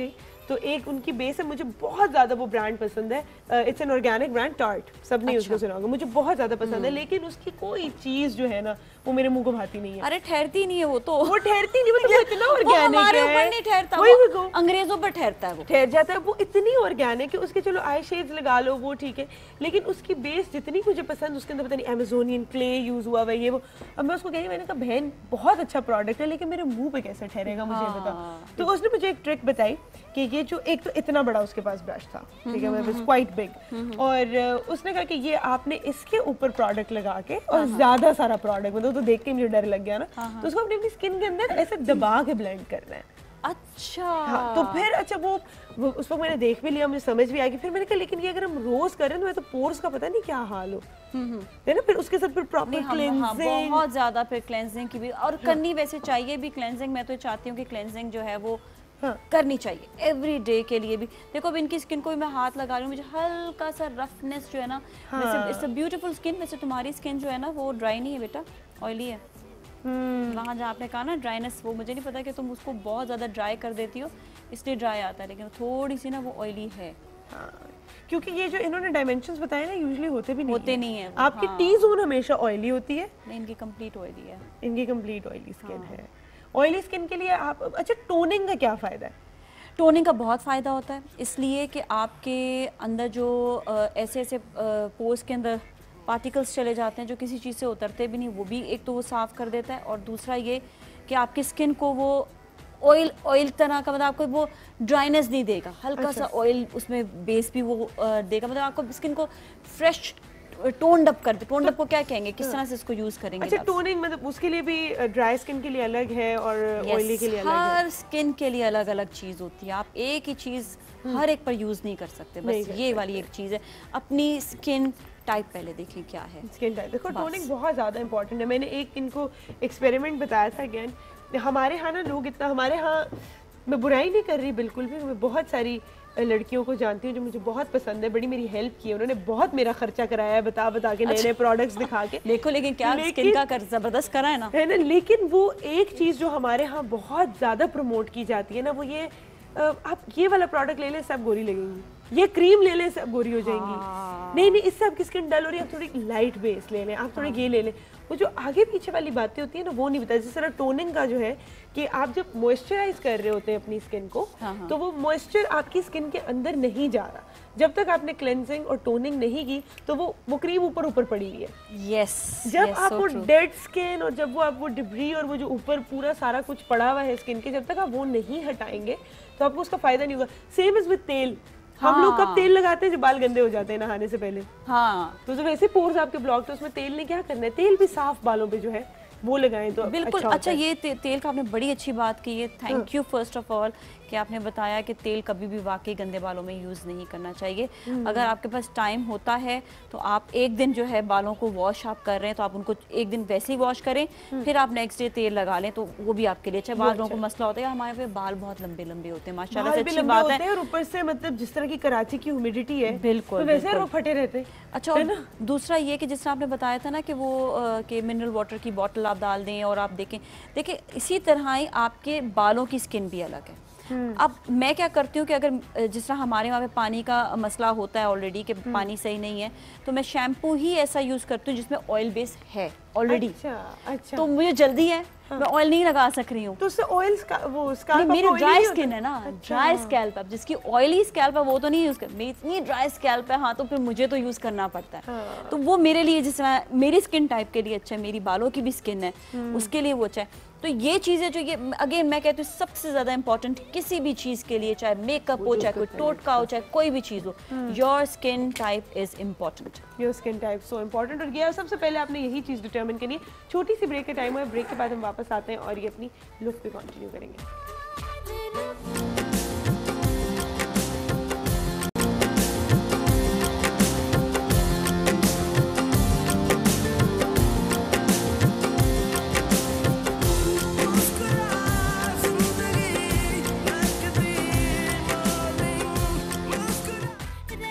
तो एक उनकी बेस है, मुझे बहुत ज़्यादा वो ब्रांड पसंद है, it's an organic brand Tarte, सबने उसको सुना होगा, मुझे बहुत ज़्यादा पसंद है, लेकिन उसकी कोई चीज़ जो है ना वो मेरे मुंह को भाती नहीं है। अरे ठहरती नहीं है वो तो, वो ठहरती नहीं, मतलब वो इतना ऑर्गेनिक है, हमारे ऊपर नहीं ठहरता, वही वो अंग्रेजों पर ठहरता है, वो ठहर जाता है, वो इतनी ऑर्गेनिक है, उसके चलो आई शेड्स लगा लो वो ठीक है, लेकिन उसकी बेस जितनी मुझे पसंद, उसके अंदर पता नहीं अमेजोनियन क्ले यूज हुआ हुआ ये वो। अब मैं उसको कही, मैंने कहा बहन बहुत अच्छा प्रोडक्ट है, लेकिन मेरे मुंह पे कैसे ठहरेगा मुझे बता। तो उसने मुझे एक ट्रिक बताई कि ये जो एक तो इतना बड़ा उसके पास ब्रश था, ठीक है, मतलब क्वाइट बिग, और उसने कहा कि ये आपने इसके ऊपर प्रोडक्ट लगा के और ज्यादा सारा प्रोडक्ट, मतलब तो देख के मुझे डर लग गया ना, तो उसको अपनी अपनी स्किन के अंदर ऐसे दबा के ब्लेंड करना है। अच्छा हाँ, तो फिर अच्छा वो, वो उस वक्त मैंने देख भी लिया, मुझे समझ भी आ गई, फिर मैंने कहा लेकिन ये अगर हम रोज करें तो मैं तो पोर्स का पता नहीं क्या हाल हो, है ना, फिर उसके साथ फिर प्रॉपर क्लेंजिंग, हाँ, बहुत ज्यादा फिर क्लेंजिंग की भी, और हाँ, करनी वैसे चाहिए भी क्लेंजिंग। मैं तो चाहती हूँ कि क्लेंजिंग जो है वो हाँ, करनी चाहिए एवरी डे के लिए भी। देखो अब इनकी स्किन को भी मैं हाथ लगा रही हूँ, मुझे हल्का सा रफनेस जो है ना, हाँ, इट्स अ ब्यूटीफुल स्किन। वैसे तुम्हारी स्किन जो है ना वो ड्राई नहीं है बेटा, ऑयली है। hmm. वहाँ जहाँ आपने कहा ना ड्राइनेस, वो मुझे नहीं पता कि तुम उसको बहुत ज़्यादा ड्राई कर देती हो इसलिए ड्राई आता है, लेकिन थोड़ी सी ना वो ऑयली है। हाँ, क्योंकि ये जो इन्होंने डायमेंशंस बताए ना यूजुअली होते भी नहीं होते नहीं है। आपकी टी जोन हमेशा ऑयली होती है, नहीं इनकी कंप्लीट ऑयली है, इनकी कंप्लीट ऑयली स्किन है। ऑयली स्किन के लिए आप, अच्छा टोनिंग का क्या फ़ायदा है? टोनिंग का बहुत फ़ायदा होता है, इसलिए कि आपके अंदर जो आ, ऐसे ऐसे पोर्स के अंदर पार्टिकल्स चले जाते हैं जो किसी चीज़ से उतरते भी नहीं, वो भी एक तो वो साफ़ कर देता है, और दूसरा ये कि आपकी स्किन को वो ऑयल ऑयल तरह का, मतलब आपको वो ड्राइनेस नहीं देगा, हल्का अच्छा। सा ऑयल उसमें बेस भी वो देगा, मतलब आपको स्किन को फ्रेश टोन्ड अप कर दे। टोन्ड अप को क्या कहेंगे, किस तरह से इसको यूज करेंगे? अच्छा टोनिंग मतलब उसके लिए भी ड्राई स्किन के लिए अलग है और ऑयली के लिए अलग है? हर स्किन के लिए अलग अलग चीज़ होती है, आप एक ही चीज़ हर एक पर यूज़ नहीं कर सकते, बस ये वाली एक चीज़ है। अपनी स्किन टाइप पहले देखें क्या है स्किन टाइप। देखो टोनिंग बहुत ज़्यादा इंपॉर्टेंट है। मैंने एक इनको एक्सपेरिमेंट बताया था अगेन, हमारे यहाँ ना लोग इतना, हमारे यहाँ मैं बुराई नहीं कर रही बिल्कुल भी, मैं बहुत सारी लड़कियों को जानती हूँ जो मुझे बहुत पसंद है, बड़ी मेरी हेल्प की है उन्होंने, बहुत मेरा खर्चा कराया है बता बता के, नए नए प्रोडक्ट्स दिखा के। देखो लेकिन क्या स्किन का कर जबरदस्त करा है ना, है ना। लेकिन वो एक चीज़ जो हमारे यहाँ बहुत ज़्यादा प्रमोट की जाती है ना, वो ये आप ये वाला प्रोडक्ट ले लें सब गोरी लगेंगी, ये क्रीम ले लें सब गोरी हो जाएंगी। हाँ। नहीं नहीं, इससे आपकी स्किन डल हो रही है, आप थोड़ी लाइट बेस ले लें, आप थोड़े ये ले लें। वो जो आगे पीछे वाली बातें होती है ना वो नहीं बताती। जिस तरह टोनिंग का जो है कि आप जब मॉइस्चराइज कर रहे होते हैं अपनी स्किन को, हाँ। तो वो मॉइस्चर आपकी स्किन के अंदर नहीं जा रहा, जब तक आपने क्लेंजिंग और टोनिंग नहीं की तो वो वो क्रीम ऊपर ऊपर पड़ी हुई है। यस जब yes, आप so वो true. डेड स्किन और जब वो आप वो डिब्री और वो जो ऊपर पूरा सारा कुछ पड़ा हुआ है स्किन के, जब तक आप वो नहीं हटाएंगे तो आपको उसका फायदा नहीं होगा। सेम इज विद तेल। हाँ। हम लोग कब तेल लगाते हैं जब बाल गंदे हो जाते हैं नहाने से पहले। हाँ। तो जब वैसे पोर्स आपके ब्लॉक तो उसमें तेल ने क्या करना है, तेल भी साफ बालों पे जो है वो लगाएं तो बिल्कुल। अच्छा, अच्छा ये ते, तेल का आपने बड़ी अच्छी बात की है, thank you first of all कि आपने बताया कि तेल कभी भी वाकई गंदे बालों में यूज़ नहीं करना चाहिए। अगर आपके पास टाइम होता है तो आप एक दिन जो है बालों को वॉश आप कर रहे हैं तो आप उनको एक दिन वैसे ही वॉश करें, फिर आप नेक्स्ट डे तेल लगा लें तो वो भी आपके लिए अच्छा। बाल लोगों को मसला होता है हमारे पे बाल बहुत लंबे लंबे होते हैं माशाल्लाह से, अच्छी बात है। और ऊपर से मतलब जिस तरह की कराची की ह्यूमिडिटी है बिल्कुल वैसे वो फटे रहते। अच्छा और दूसरा ये कि जिस तरह आपने बताया था ना कि वो कि मिनरल वाटर की बॉटल आप डाल दें और आप देखें, देखिए इसी तरह ही आपके बालों की स्किन भी अलग है। अब मैं क्या करती हूँ कि अगर जिस तरह हमारे वहाँ पे पानी का मसला होता है ऑलरेडी कि पानी सही नहीं है, तो मैं शैम्पू ही ऐसा यूज़ करती हूँ जिसमें ऑयल बेस है ऑलरेडी। अच्छा, अच्छा। तो मुझे जल्दी है, हाँ। मैं ऑयल नहीं लगा सक रही हूँ तो उससे ऑयल वो स्कैल्प, मेरी ड्राई स्किन है ना। अच्छा। ड्राई स्कैल्प, अब जिसकी ऑयली स्कैल्प है वो तो नहीं यूज़ कर, मेरी इतनी ड्राई स्कैल्प है हाँ, तो फिर मुझे तो यूज़ करना पड़ता है। हाँ। तो वो मेरे लिए जिस तरह मेरी स्किन टाइप के लिए अच्छा है, मेरी बालों की भी स्किन है उसके लिए वो अच्छा है। तो ये चीज़ें जो ये अगेन मैं कहती हूँ सबसे ज़्यादा इंपॉर्टेंट किसी भी चीज़ के लिए, चाहे मेकअप हो, चाहे कोई टोटका हो, चाहे कोई भी चीज़ हो, your skin type is important. Your skin type so important. और ये सबसे पहले आपने यही चीज़ डिटर्मिन करनी है। छोटी सी ब्रेक का टाइम है, ब्रेक के बाद हम वापस आते हैं और ये अपनी लुक पे कंटिन्यू करेंगे।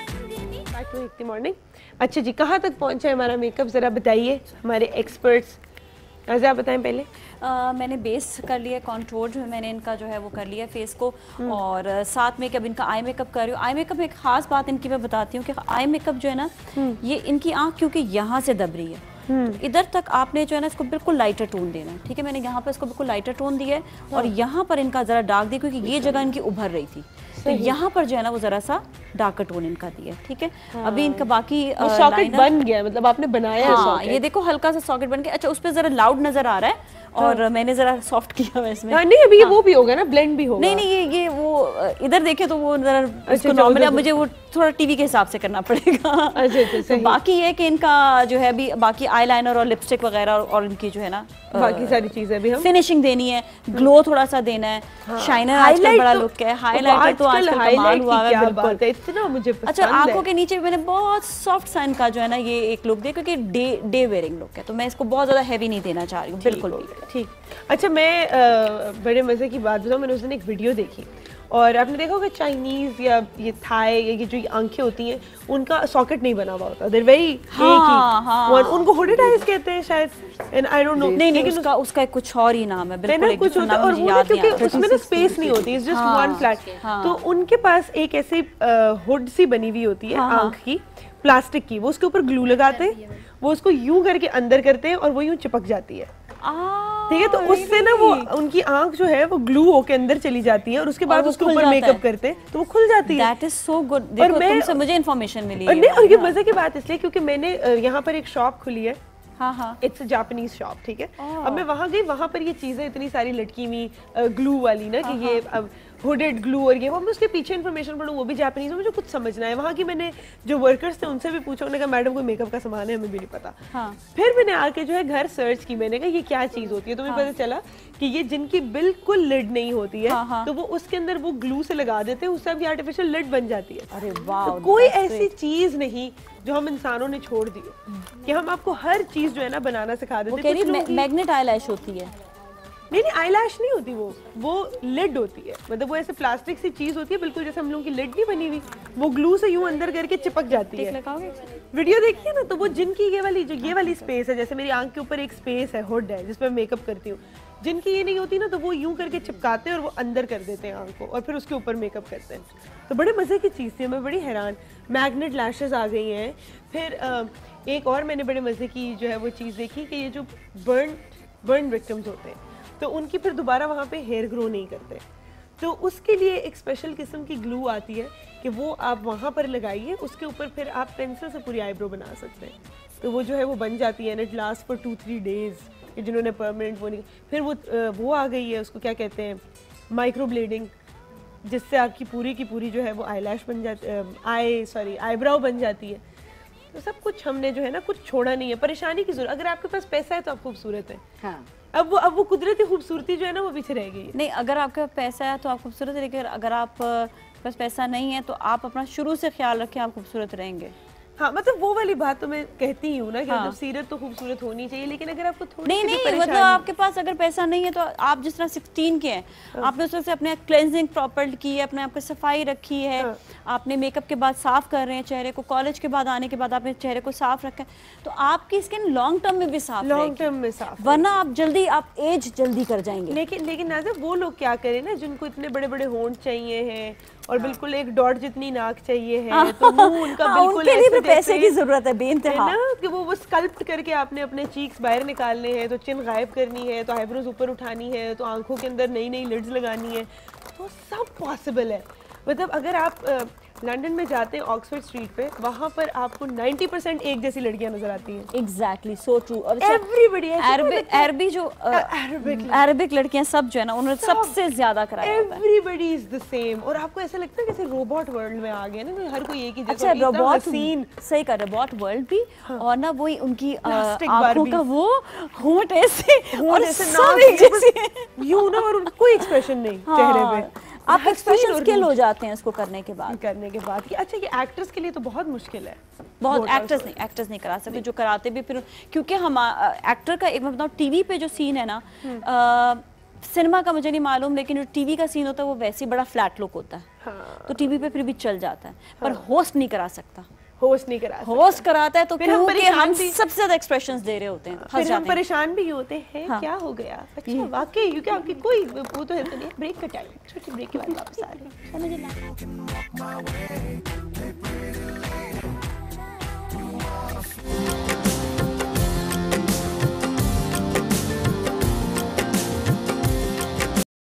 मॉर्निंग। अच्छा जी, कहाँ तक पहुँचा है हमारा मेकअप, ज़रा बताइए हमारे एक्सपर्ट्स। आज आप बताएं पहले। Uh, मैंने बेस कर लिया, कॉन्टोर जो है मैंने इनका जो है वो कर लिया फेस को, और uh, साथ में कि अब इनका आई मेकअप कर रही हूँ। आई मेकअप में एक खास बात इनकी मैं बताती हूँ कि आई मेकअप जो है ना, ये इनकी आँख क्योंकि यहाँ से दब रही है, तो इधर तक आपने जो है ना इसको बिल्कुल लाइटर टोन देना है, ठीक है। मैंने यहाँ पर इसको बिल्कुल लाइटर टोन दिया है, और यहाँ पर इनका ज़रा डार्क दिया क्योंकि ये जगह इनकी उभर रही थी, तो यहाँ पर जो है ना वो ज़रा सा डार्कर टोन इनका दिया है, ठीक है। हाँ। अभी इनका बाकी सॉकेट बन गया, मतलब आपने बनाया हाँ, है, ये देखो हल्का सा सॉकेट बन गया। अच्छा, उस पर ज़रा लाउड नज़र आ रहा है, और हाँ। मैंने जरा सॉफ्ट किया है इसमें। हाँ, नहीं अभी हाँ। वो भी होगा ना, ब्लेंड भी होगा। नहीं नहीं ये ये वो इधर देखे तो वो जरा इसको नॉर्मली अब मुझे वो थोड़ा टीवी के हिसाब से करना पड़ेगा। अच्छा अच्छा, तो बाकी ये कि इनका जो है अभी बाकी आईलाइनर और लिपस्टिक वगैरह और इनकी जो है ना बाकी सारी चीजें भी हम फिनिशिंग देनी है, ग्लो थोड़ा सा देना है, शाइनर आजकल बड़ा लुक है, हाईलाइटर तो आजकल कमाल हुआ है बिल्कुल, इतना मुझे पसंद है। अच्छा, आंखों के नीचे मैंने बहुत सॉफ्ट साइन का जो है ना ये एक लुक दिया क्योंकि डे डे वेयरिंग लुक है, तो मैं इसको बहुत ज्यादा हैवी नहीं देना चाह रही हूँ बिल्कुल भी। ठीक। अच्छा, मैं आ, बड़े मजे की बात बताऊँ, मैंने उस दिन एक वीडियो देखी और आपने देखा होगा चाइनीज या ये थाई या ये जो आंखें होती हैं उनका सॉकेट नहीं बना हुआ होता, देयर वेरी हाँ, हाँ। उनको हुडेड आईज कहते हैं शायद, एंड आई डोंट नो। नहीं नहीं उसका उसका एक कुछ और ही नाम है बिल्कुल, कुछ होता है, और वो क्योंकि उसमें ना स्पेस नहीं होती, इट्स जस्ट वन फ्लैट, तो उनके पास एक ऐसी हुड सी बनी हुई होती है आंख की, प्लास्टिक की, वो उसके ऊपर ग्लू लगाते हैं, वो उसको यूं करके अंदर करते हैं और वो यूं चिपक जाती है, ठीक है। तो उससे ना वो उनकी आंख जो है वो ग्लू होके अंदर चली जाती है और उसके बाद उसके ऊपर मेकअप करते हैं तो वो खुल जाती है। That is so good। देखो, तुमसे मुझे इन्फॉर्मेशन मिली है। और, और ये मजे की बात इसलिए क्योंकि मैंने यहाँ पर एक शॉप खुली है, हाँ हाँ, इट्स अ जापानीज शॉप, ठीक है। अब मैं वहाँ गई, वहाँ पर ये चीजें इतनी सारी लटकी हुई ग्लू वाली ना कि ये अब हुडेड ग्लू और ये वो, मैं उसके पीछे इन्फॉर्मेशन पढ़ूँ, वो भी जापानीज में, मुझे कुछ समझना है। वहाँ की मैंने जो वर्कर्स थे उनसे भी पूछा, उन्होंने कहा मैडम कोई मेकअप का सामान है, हमें भी नहीं पता। हाँ। फिर मैंने आके जो है घर सर्च की, मैंने कहा ये क्या चीज़ होती है, तो मुझे हाँ। पता चला कि ये जिनकी बिल्कुल लिड नहीं होती है, हाँ। तो वो उसके अंदर वो ग्लू से लगा देते हैं, उससे भी आर्टिफिशियल लिड बन जाती है। अरे वाह, तो कोई ऐसी चीज़ नहीं जो हम इंसानों ने छोड़ दी कि हम आपको हर चीज़ जो है ना बनाना सिखा देते हैं। मैग्नेट आईलैश होती है? नहीं नहीं, आईलैश नहीं होती, वो वो लिड होती है, मतलब वो ऐसे प्लास्टिक सी चीज होती है बिल्कुल जैसे हम लोगों की लिड नहीं बनी हुई, वो ग्लू से यूं अंदर करके चिपक जाती है। वीडियो देखिए ना, तो वो जिनकी ये वाली जो ये वाली स्पेस है, जैसे मेरी आंख के ऊपर एक स्पेस है, हुड है जिसपे मेकअप करती हूँ, जिनकी ये नहीं होती ना तो वो यूं करके चिपकाते हैं और वो अंदर कर देते हैं आंख को और फिर उसके ऊपर मेकअप करते हैं। तो बड़े मजे की चीज़ थी, मैं बड़ी हैरान। मैग्नेट लैशेज आ गई हैं। फिर एक और मैंने बड़े मजे की जो है वो चीज़ देखी कि ये जो बर्न बर्न विक्टिम्स होते हैं तो उनकी फिर दोबारा वहाँ पे हेयर ग्रो नहीं करते, तो उसके लिए एक स्पेशल किस्म की ग्लू आती है कि वो आप वहाँ पर लगाइए, उसके ऊपर फिर आप पेंसिल से पूरी आईब्रो बना सकते हैं, तो वो जो है वो बन जाती है, and it last for two three days. जिन्होंने परमानेंट वो नहीं, फिर वो वो आ गई है, उसको क्या कहते हैं, माइक्रो ब्लेडिंग, जिससे आपकी पूरी की पूरी जो है वो आई लैश बन जाती, आई सॉरी आईब्राउ बन जाती है। तो सब कुछ हमने जो है ना कुछ छोड़ा नहीं है। परेशानी की जरूरत, अगर आपके पास पैसा है तो आप खूबसूरत है। हाँ। अब वो अब वो कुदरती खूबसूरती जो है ना वो पीछे रह गई है। नहीं, अगर आपके पास पैसा है तो आप खूबसूरत है, लेकिन अगर आप पास पैसा नहीं है तो आप अपना शुरू से ख्याल रखें, आप खूबसूरत रहेंगे। हाँ, मतलब वो वाली बात तो मैं कहती ही हूँ ना कि हाँ। मतलब सीरत तो खूबसूरत होनी चाहिए, लेकिन अगर आपको थोड़ी नहीं नहीं मतलब आपके पास अगर पैसा नहीं है तो आप जिस तरह सोलह के हैं, हाँ। आपने उस तरह से अपने क्लेंजिंग प्रॉपर की है, अपने आपको सफाई रखी है, हाँ। आपने मेकअप के बाद साफ कर रहे हैं चेहरे को, कॉलेज के बाद आने के बाद आपने चेहरे को साफ रखा है, तो आपकी स्किन लॉन्ग टर्म में भी साफ लॉन्ग टर्म में साफ, वरना आप जल्दी आप एज जल्दी कर जाएंगे। लेकिन लेकिन नाज़िर वो लोग क्या करें ना जिनको इतने बड़े बड़े होंठ चाहिए हैं और हाँ। बिल्कुल एक डॉट जितनी नाक चाहिए है, हाँ। तो मुंह उनका हाँ, बिल्कुल उनके लिए पैसे की जरूरत है बेइंतहा, है ना कि वो वो स्कल्प्ट करके आपने अपने चीक्स बाहर निकालने हैं, तो चिन गायब करनी है, तो आईब्रोज ऊपर उठानी है, तो आंखों के अंदर नई नई लिड्स लगानी है, तो सब पॉसिबल है। मतलब अगर आप लंदन में जाते हैं ऑक्सफोर्ड स्ट्रीट पे, वहाँ पर आपको नब्बे परसेंट एक जैसी लड़कियां नजर आती हैं। Exactly, so true. और एवरीबॉडी अरबिक अरबी जो अरबिक अरबिक लड़कियां सब जो है ना उन्होंने सबसे ज्यादा कराया होता है। एवरीबॉडी इज द सेम, और आपको ऐसा लगता है जैसे रोबोट वर्ल्ड में आ गए ना, हर कोई एक ही जैसा। अच्छा, रोबोट सीन सही कर, रोबोट वर्ल्ड भी, और ना वही उनकी आंखों का वो होंठ ऐसे और सब एक जैसे यूं ना, और कोई एक्सप्रेशन नहीं चेहरे पे, आप एक्सप्रेशन स्किल हो जाते हैं इसको करने के बाद करने के बाद कि अच्छा ये एक्टर्स के लिए तो बहुत मुश्किल है, बहुत एक्टर्स नहीं एक्टर्स नहीं करा सकते, जो कराते भी फिर क्योंकि हम एक्टर का एक मैं बताऊँ टीवी पे जो सीन है ना, सिनेमा का मुझे नहीं मालूम, लेकिन जो टीवी का सीन होता है वो वैसे ही बड़ा फ्लैट लुक होता है, हाँ। तो टीवी पे फिर भी चल जाता है, पर हाँ। होस्ट नहीं करा सकता, होस्ट नहीं करा सकता। होस्ट कराता है तो फिर हम क्योंकि परेशान हम भी- सबसे ज्यादा एक्सप्रेशंस दे रहे होते हैं, फंस फिर हम जाते हैं। परेशान भी होते हैं। हाँ। क्या हो गया? अच्छा वाकई क्योंकि आपकी कोई वो तो है तो नहीं। ब्रेक का टाइम, छोटी ब्रेक के बाद वापस आ रहे हैं।